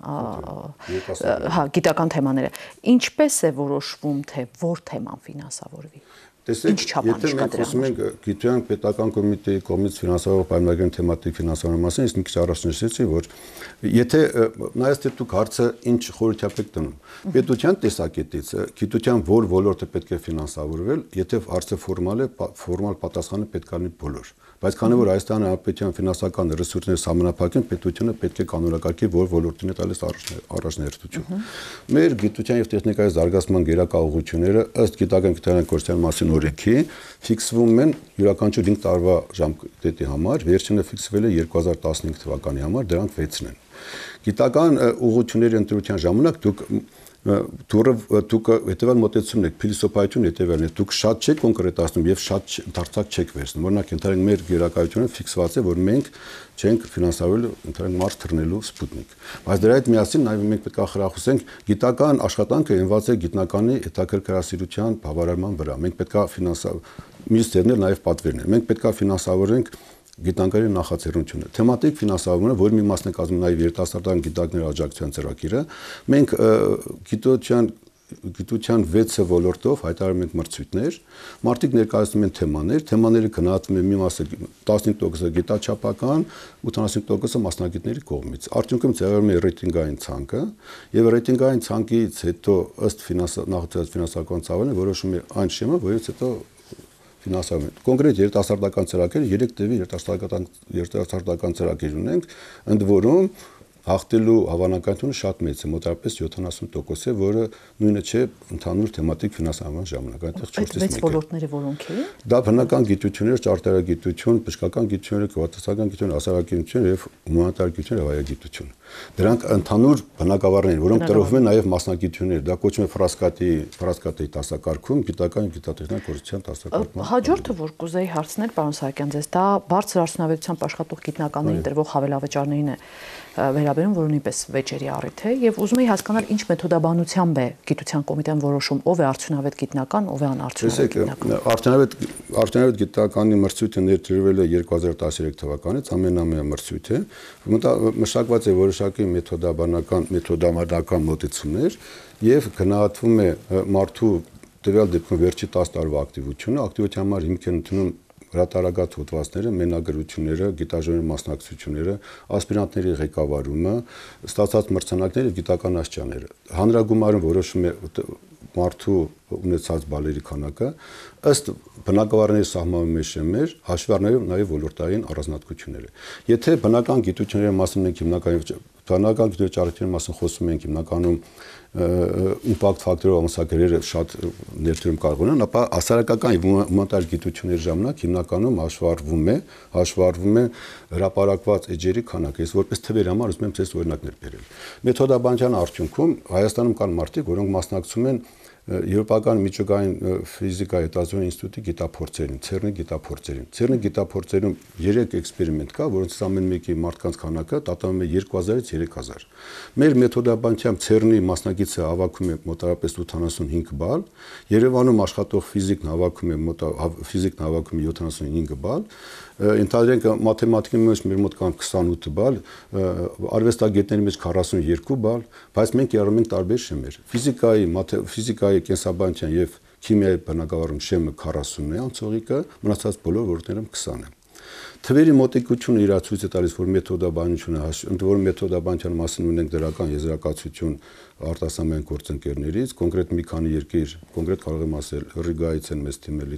գիտական թեմաները։ Ինչպես է որոշվում, թե որ թեման ֆինանսավորվի։ Տեսեք, եթե մենք խոսում ենք գիտության պետական կոմիտեի կողմից ֆինանսավորող պայմանագրային թեմատիկ ֆինանսավորման մասին, ես մի քիչ առաջ նշեցի, որ եթե նայած թե դուք հարցը ինչ խորհրդյա եք տնում, պետության տեսակետից գիտության որ ոլորտը պետք է ֆինանսավորվել, եթե հարցը ֆորմալ է, ֆորմալ պատասխանը պետք է լինի բոլոր։ Բայց քանի որ Հայաստանի Հանրապետության ֆինանսական ռեսուրսները համանախապակ են, պետությունը պետք է կանոնակարգի որ ոլորտին է տալիս առաջնահերթություն։ Մեր գիտության եւ տեխնիկայի զարգացման գերակա ուղղությունները ըստ գիտական կրթության մասին օրենքի ֆիքսվում են յուրաքանչյուր 5 տարվա ժամկետի համար, վերջինը ֆիքսվել է 2015 թվականի համար, դրանք 6-ն են։ Գիտական ուղղությունների ընտրության ժամանակ դուք հետևյալ մոտեցումն եք, փիլիսոփայություն հետևյալն է, դուք շատ չեք կոնկրետացնում եւ շատ դարձակ չեք վերցնում։ Օրինակ, ընդհանրեն մեր գերակայությունը ֆիքսված է, որ մենք չենք ֆինանսավորել ընդհանրեն մարդ թռնելու Սպուտնիկ։ Բայց դրա հետ միասին նաեւ մենք պետք է խրախուսենք գիտական աշխատանքը ենված է գիտնականի հետաքրքրասիրության բավարարման վրա։ Մենք պետք է մյուս ձևներ նաեւ պատվերներ։ Մենք պետք է ֆինանսավորենք գիտանկարի նախաձեռնությունը։ Թեմատիկ ֆինանսավորումը, որի մի մասն է կազմում նաև երիտասարդական գիտակների աջակցության ծրագիրը, մենք գիտության 6 ոլորտով հայտարարում ենք մրցույթներ, մարդիկ ներկայացնում են թեմաներ, թեմաները գնահատվում են մի մասը 15% գիտաչափական, 80% մասնագետների կողմից։ Արդյունքում ձևավորվում է ռեյտինգային ցանկը, եւ ռեյտինգային ցանկից հետո ըստ նախաձեռնված ֆինանսական ծավալին որոշում է այն շեմը, որից հետո ֆինանսավորում։ Կոնկրետ երիտասարդական ծրագրերը 3 տևի երիտասարդական ծրագիր ունենք, ընդ որում հաղթելու հավանականությունը շատ մեծ է, մոտավորապես 70% է, որը նույնը չէ ընդհանուր թեմատիկ ֆինանսավորման ժամանակ, այնտեղ 4-ից 1 է։ Այդ ոլորտները որոնք են։ Դա բնական գիտություններ, ճարտարագիտություն, բժշկական գիտություններ, գյուղատնտեսական գիտություն, հասարակագիտություն եւ հումանիտար գիտություն եւ հայագիտություն։ Դրանք ընդհանուր բնակավարներ, որոնք տրվում են նաև մասնագիտություններ, դա կոչվում է ֆրասկատի դասակարգում, գիտական գիտատեխնիկ կորսության դասակարգում։ Հաջորդը, որ կուզեի հարցնել, պարոն Սահակյան, ձեզ դա բարձր արդյունավետությամբ աշխատող գիտնականներին տրվող հավելավճարներին է վերաբերում, որը նույնպես վեճերի առիթ է, եւ ուզում եի հասկանալ ինչ մեթոդաբանությամբ է գիտության կոմիտեն որոշում ով է արդյունավետ գիտնական, ով է անարդյունավետ գիտնական։ Արդյունավետ գիտականի մրցույթը ներդրվել է 2013 թվականից, ամենամյա մրցույթ է, մշակված է որոշակի մեթոդաբանական մոտեցումներ եւ գնահատվում է մարդու տվյալ դեպքում վերջի 10 տարվա ակտիվությունը, ակտիվության համար հիմք են ընդունում հրատարակած հոդվածները, մենագրությունները, գիտաժողովի մասնակցությունները, ասպիրանտների ղեկավարումը, ստացած մրցանակները, գիտական աստիճանները։ Հանրագումարը որոշում է մարդու ունեցած բալերի քանակը, ըստ բնակավարների սահմանումի շեմեր, հաշվի առնելով նաև ոլորտային առանձնահատկությունները։ Եթե բնական գիտությունների մասին մենք բնական գիտությունների մասին խոսում ենք հիմնականում իմպակտ ֆակտորով ամսագրերը շատ ներդրում կարող ունեն, ապա հասարակական եւ հումանիտար գիտությունների ժամանակ հիմնականում հաշվառվում է հրապարակված էջերի քանակը։ Ես որպես թվերի համար ուզում եմ ցես օրինակներ բերել։ Մեթոդաբանության արդյունքում Հայաստանում կան մարդիկ, որոնք մասնակցում են Եվրոպական միջուկային ֆիզիկայի հետազոտության ինստիտուտի գիտափորձերին, CERN-ի գիտափորձերին։ CERN-ի գիտափորձերում 3 էքսպերիմենտ կա, որոնցից ամեն մեկի մարդկանց քանակը տատանվում է 2000-ից 3000։ Մեր մեթոդաբանությամբ CERN-ի մասնակիցը հավաքում է մոտավորապես 85 բալ, Երևանում աշխատող ֆիզիկն հավաքում է 75 բալ, ընդհանրենք մաթեմատիկայի մեջ մեր մոտ կան 28 բալ, արվեստագետների մեջ 42 բալ, բայց մենք յարում ենք տարբեր շեմեր։ Ֆիզիկայի, կենսաբանության եւ քիմիայի բնագավառում շեմը 40-ն է, անցողիկը մնացած բոլոր ոլորտներում 20 է։ Թվերի մոտիկությունը իր ցույց է տալիս, որ մեթոդաբանությունը, ընդ որում մեթոդաբանության մասին ունենք դրական եզրակացություն արտասահման գործընկերներից, կոնկրետ մի քանի երկիր, կոնկրետ կարող եմ ասել, Ռիգայից են մեզ թիմել,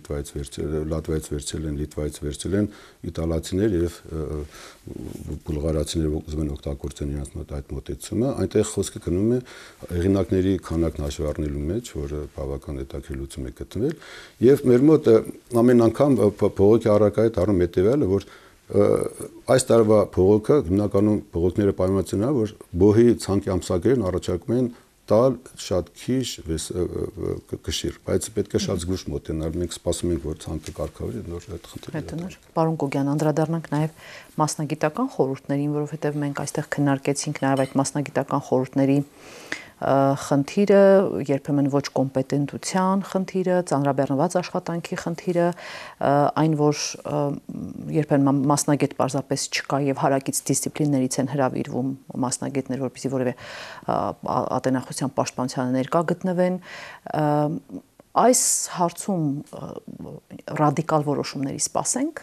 Լիտվայից վերցել են իտալացիներ եւ բուլղարացիները ուզում են օգտագործեն իրենց մոտ այդ մոտեցումը, այնտեղ խոսքը գնում է հեղինակների քանակն հաշվի առնելու մեջ, որը բավական հետաքրքիր լուծում է գտնվել, եւ մեր մոտ ամեն անգամ բողոքի առարկայի դառնում հետեւյալը, որ այս տարվա բողոքը հիմնականում բողոքները պայմանավորված են, որ բոհի ցանկի ամսագրերն առաջարկում են տալ շատ քիչ կշիռ, բայց պետք է շատ զգուշ մոտենալ, մենք սպասում ենք, որ ցանկը կարգավորի, նոր այդ խնդիրները։ Պարոն Գոգյան, անդրադառնանք նաև մասնագիտական խորհուրդներին, որովհետև մենք այստեղ քննարկեցինք նաև այդ մասնագիտական խորհուրդների խնդիրը, երբեմն ոչ կոմպետենտության խնդիրը, ծանրաբեռնված աշխատանքի խնդիրը, այն որ երբեմն մասնագետ պարզապես չկա եւ հարակից դիսցիպլիններից են հրավիրվում մասնագետներ, որպեսզի որևէ ատենախոսության պաշտպանությանը ներկա գտնվեն, այս հարցում ռադիկալ որոշումների սպասենք։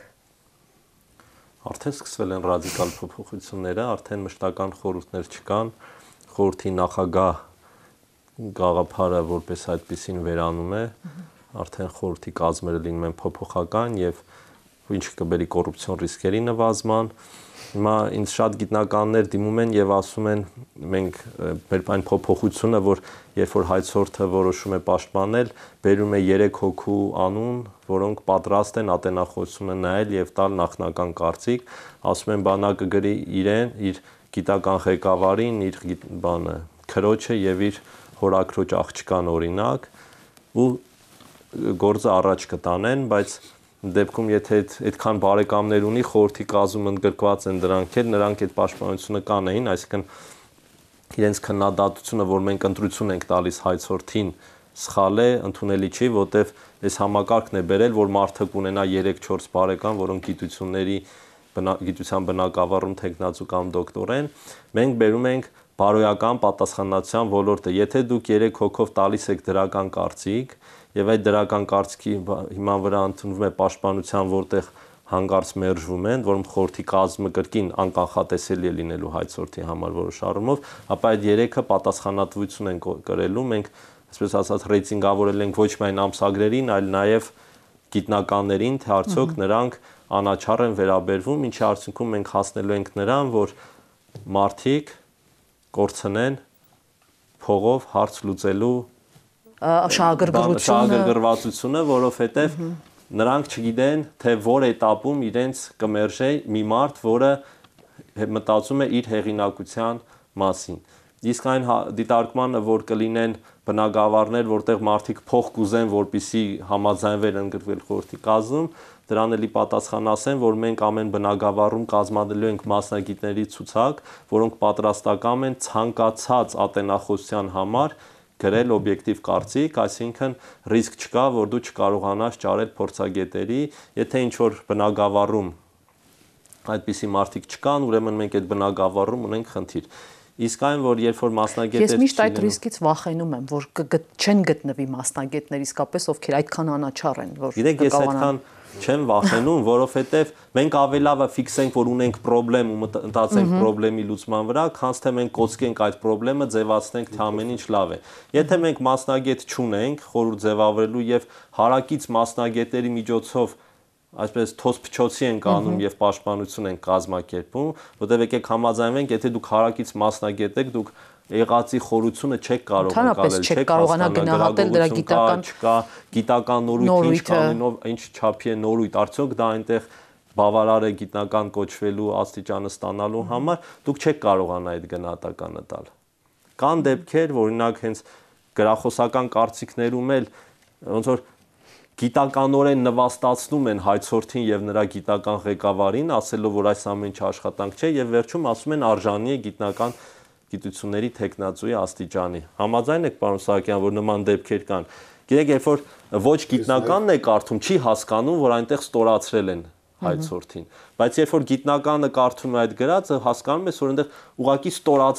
Արդեն սկսվել են ռադիկալ փոփոխությունները, արդեն մշտական խորհուրդներ չկան, խորհրդի նախագահ գաղափարը որպես այդպեսին վերանում է, արդեն խորհրդի կազմերը լինում են փոփոխական եւ ինչը կբերի կոռուպցիոն ռիսկերի նվազման։ Հիմա ինձ շատ գիտնականներ դիմում են եւ ասում են մենք մեր այն փոփոխությունը, որ երբ որ հայցորդը որոշում է պաշտպանել, բերում է 3 հոգու անուն, որոնք պատրաստ են ատենախոսությունը նայել եւ տալ նախնական կարծիք, ասում են բանակը գրի իրեն, իր գիտական ղեկավարին, իր քրոջը եւ իր հորաքրոջ աղջկան օրինակ ու գործը առաջ կտանեն, բայց դեպքում եթե այդքան բարեկամներ ունի խորհրդի կազմում ընդգրկված են դրանք էլ, նրանք այդ պաշտպանությունը կանեին, այսինքն իրենց քննադատությունը, որ մենք ընտրություն ենք տալիս հայցորդին, սխալ է, ընդունելի չի, որտեվ այս համակարգն է բերել, որ մարդը կունենա 3-4 բարեկամ, որոնք գիտության բնակավարում թեկնածու կամ դոկտոր են, մենք բերում ենք բարոյական պատասխանատվության ոլորտը։ Եթե դուք 3 հոգով տալիս եք դրական կարծիք, եւ այդ դրական կարծիքի հիման վրա ընդունվում է պաշտպանության, որտեղ հանգարց մերժվում են, որում խորհրդի կազմը կրկին անկանխատեսելի է լինելու հայցորդի համար որոշ առումով, ապա այդ 3-ը պատասխանատվություն են կրելու, մենք այսպես ասած ռեյտինգավորել ենք ոչ միայն ամսագրերին, այլ նաեւ գիտնականներին, թե արդյոք նրանք անաչառ են վերաբերվում, ինչի արդյունքում մենք հասնելու ենք նրան, որ մարդիկ կորցնեն փողով հարց լուծելու շահագրգռվածությունը, որովհետև նրանք չգիտեն, թե որ этаպում իրենց կմերժե մի մարդ, որը մտածում է իր հեղինակության մասին։ Իսկ այն դիտարկմանը, որ կլինեն բնակավարներ, որտեղ մարդիկ փող կուզեն, որպեսզի համաձայնվեն ընդգրկվել խորհրդի կազմում, դրան էլի պատասխան ասեն, որ մենք ամեն բնակավարում կազմադրելու ենք մասնագետների ցուցակ, որոնք պատրաստական են ցանկացած ատենախոսության համար գրել օբյեկտիվ կարծիք, այսինքն ռիսկ չկա, որ դու չկարողանաս ճարել փորձագետերի, եթե ինչ-որ բնակավարում այդպիսի մարդիկ չկան, ուրեմն մենք այդ բնակավարում ունենք խնդիր։ Իսկ այն, որ երբ որ մասնագետներ Ես միշտ այդ ռիսկից վախենում եմ, որ չեն գտնվի մասնագետներ իսկապես, ովքեր այդքան անաչառ են, որ Գիտեք, ես այդքան չեմ վախենում, որովհետև մենք ավելավը ֆիքսենք, որ ունենք խնդրեմ ու մտածենք խնդրեմի լուծման վրա, քան թե մենք կոծկենք այդ խնդրեմը, ձևացնենք, թե ամեն ինչ լավ է։ Եթե մենք մասնագետ չունենք, խորհուրդ ձևավորելու եւ հարակից մասնագետերի միջոցով այսպես թոս փչոցի ենք անում եւ պաշտպանություն ենք կազմակերպում, որտեղ եկեք համաձայնվենք, եթե դուք հարակից մասնագետ եք, դուք եղածի խորությունը չեք կարող անցնել, չեք կարողանա գնահատել դրա գիտական նորույթ, ինչ չափի է նորույթ, արդյոք դա այնտեղ բավարար է գիտնական կոչվելու աստիճանը ստանալու համար, դուք չեք կարողանա այդ գնահատականը տալ։ Կան դեպքեր, որ օրինակ հենց գրախոսական կարծիքներում էլ ոնց որ գիտականորեն նվաստացնում են հայցորդին եւ նրա գիտական ղեկավարին, ասելով, որ այս ամեն ինչ աշխատանք չէ եւ վերջում ասում են արժանի է գիտնական գիտությունների տեխնացուի աստիճանի։ Համաձայն եք, պարոն Սահակյան, որ նման դեպքեր կան։ Գիտեք, երբ որ ոչ գիտնականն է կարդում, չի հասկանում, որ այնտեղ ստորացրել են հայցորդին։ Բայց երբ որ գիտնականը կարդում է այդ գրածը, հասկանում ես, որ այնտեղ ուղղակի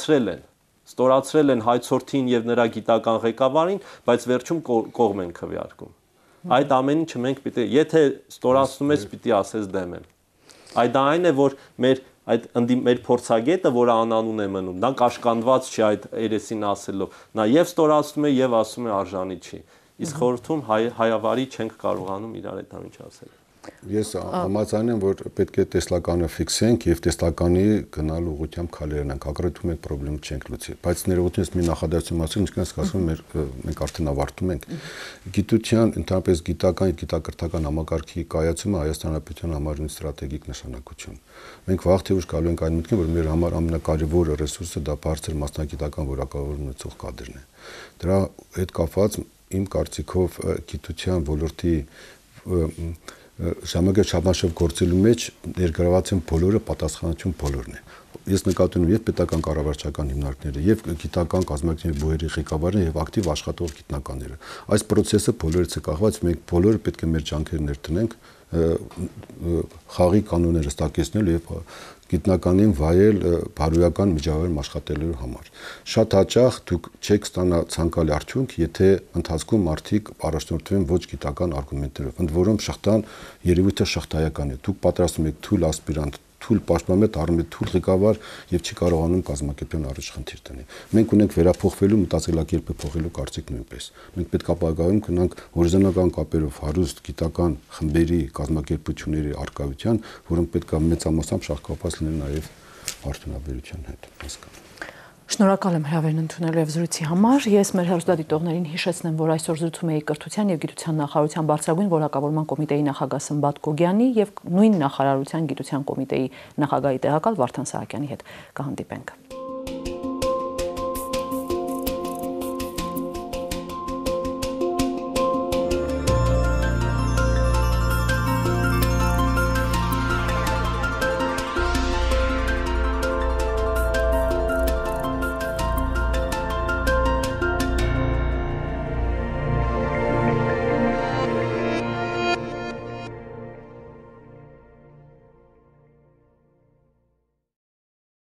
ստորացրել են հայցորդին եւ նրա գիտական ղեկավարին, բայց վերջում կողմ են քվեարկում։ Այդ ամեն ինչը մենք պիտի, եթե ստորացնում ես, պիտի ասես դեմ եմ։ Այդ այն է, որ մեր փորձագետը, որը անանուն է մնում, նա կաշկանդված չի այդ երեսին ասելով, նա եւ ստորացնում է եւ ասում է արժանի չի։ Իսկ խորհրդում հայավարի չենք կարողանում իրար այդ ամենը ասել։ Ես համաձայն եմ, որ պետք է տեսլականը ֆիքսենք եւ տեսլականի գնալ ուղղությամբ քալերն ենք, ակրեթում ենք խնդրեմը չենք լուծի, բայց ներողությունից մի նախադասություն ասեմ, ինչքան ասում մենք արդեն ավարտում ենք։ Գիտության, ընդհանրապես գիտական, գիտակրթական համակարգի կայացումը Հայաստան Հանրապետության համար ունի ստրատեգիկ նշանակություն։ Մենք վաղ թե ուշ գալու ենք այն մտքին, որ մեր համար ամենակարևոր ռեսուրսը դա բարձր մասնագիտական որակավորում ունեցող կադրն է։ Դրա հետ կապված իմ կարծիքով գիտության ոլորտի ժամանակ շաբաշով գործելու մեջ ներգրաված են բոլորը, պատասխանատվություն բոլորն է։ Ես նկատում եմ եւ պետական կառավարչական հիմնարկները, եւ գիտական կազմակերպությունների բույրի ղեկավարները եւ ակտիվ աշխատող գիտնականները։ Այս process-ը բոլորից է կախված, մենք բոլորը պետք է մեր ջանքերը ներդնենք խաղի կանոնները ստակեցնելու եւ գիտնականին վայել բարոյական միջավայրում աշխատելու համար։ Շատ հաճախ դուք չեք ստանա ցանկալի արդյունք, եթե ընթացքում մարդիկ առաջնորդվեն ոչ գիտական արգումենտներով, ընդ որում շղթան երևույթը շղթայական է։ Դուք պատրաստում եք թույլ ասպիրանտ, թույլ պաշտպանմետ, առնում եք թույլ ղեկավար եւ չի կարողանում կազմակերպել առաջ խնդիր տնի։ Մենք ունենք վերափոխվելու մտածելակերպը փոխելու կարծիք նույնպես։ Մենք պետք է ապագայում գնանք հորիզոնական կապերով հարուստ գիտական խմբերի կազմակերպությունների արկայության, որոնք պետք է մեծամասամբ շահկապված լինեն նաեւ արդյունաբերության հետ։ Հասկանա։ Շնորհակալ եմ հրավերն ընդունելու եւ զրույցի համար։ Ես մեր հեռուստադիտողներին հիշեցնեմ, որ այսօր զրուցում էի Կրթության եւ Գիտության նախարարության բարձրագույն որակավորման կոմիտեի նախագահ Սմբատ Կոգյանի եւ նույն նախարարության Գիտության կոմիտեի նախագահի տեղակալ Վարդան Սահակյանի հետ։ Կհանդիպենք։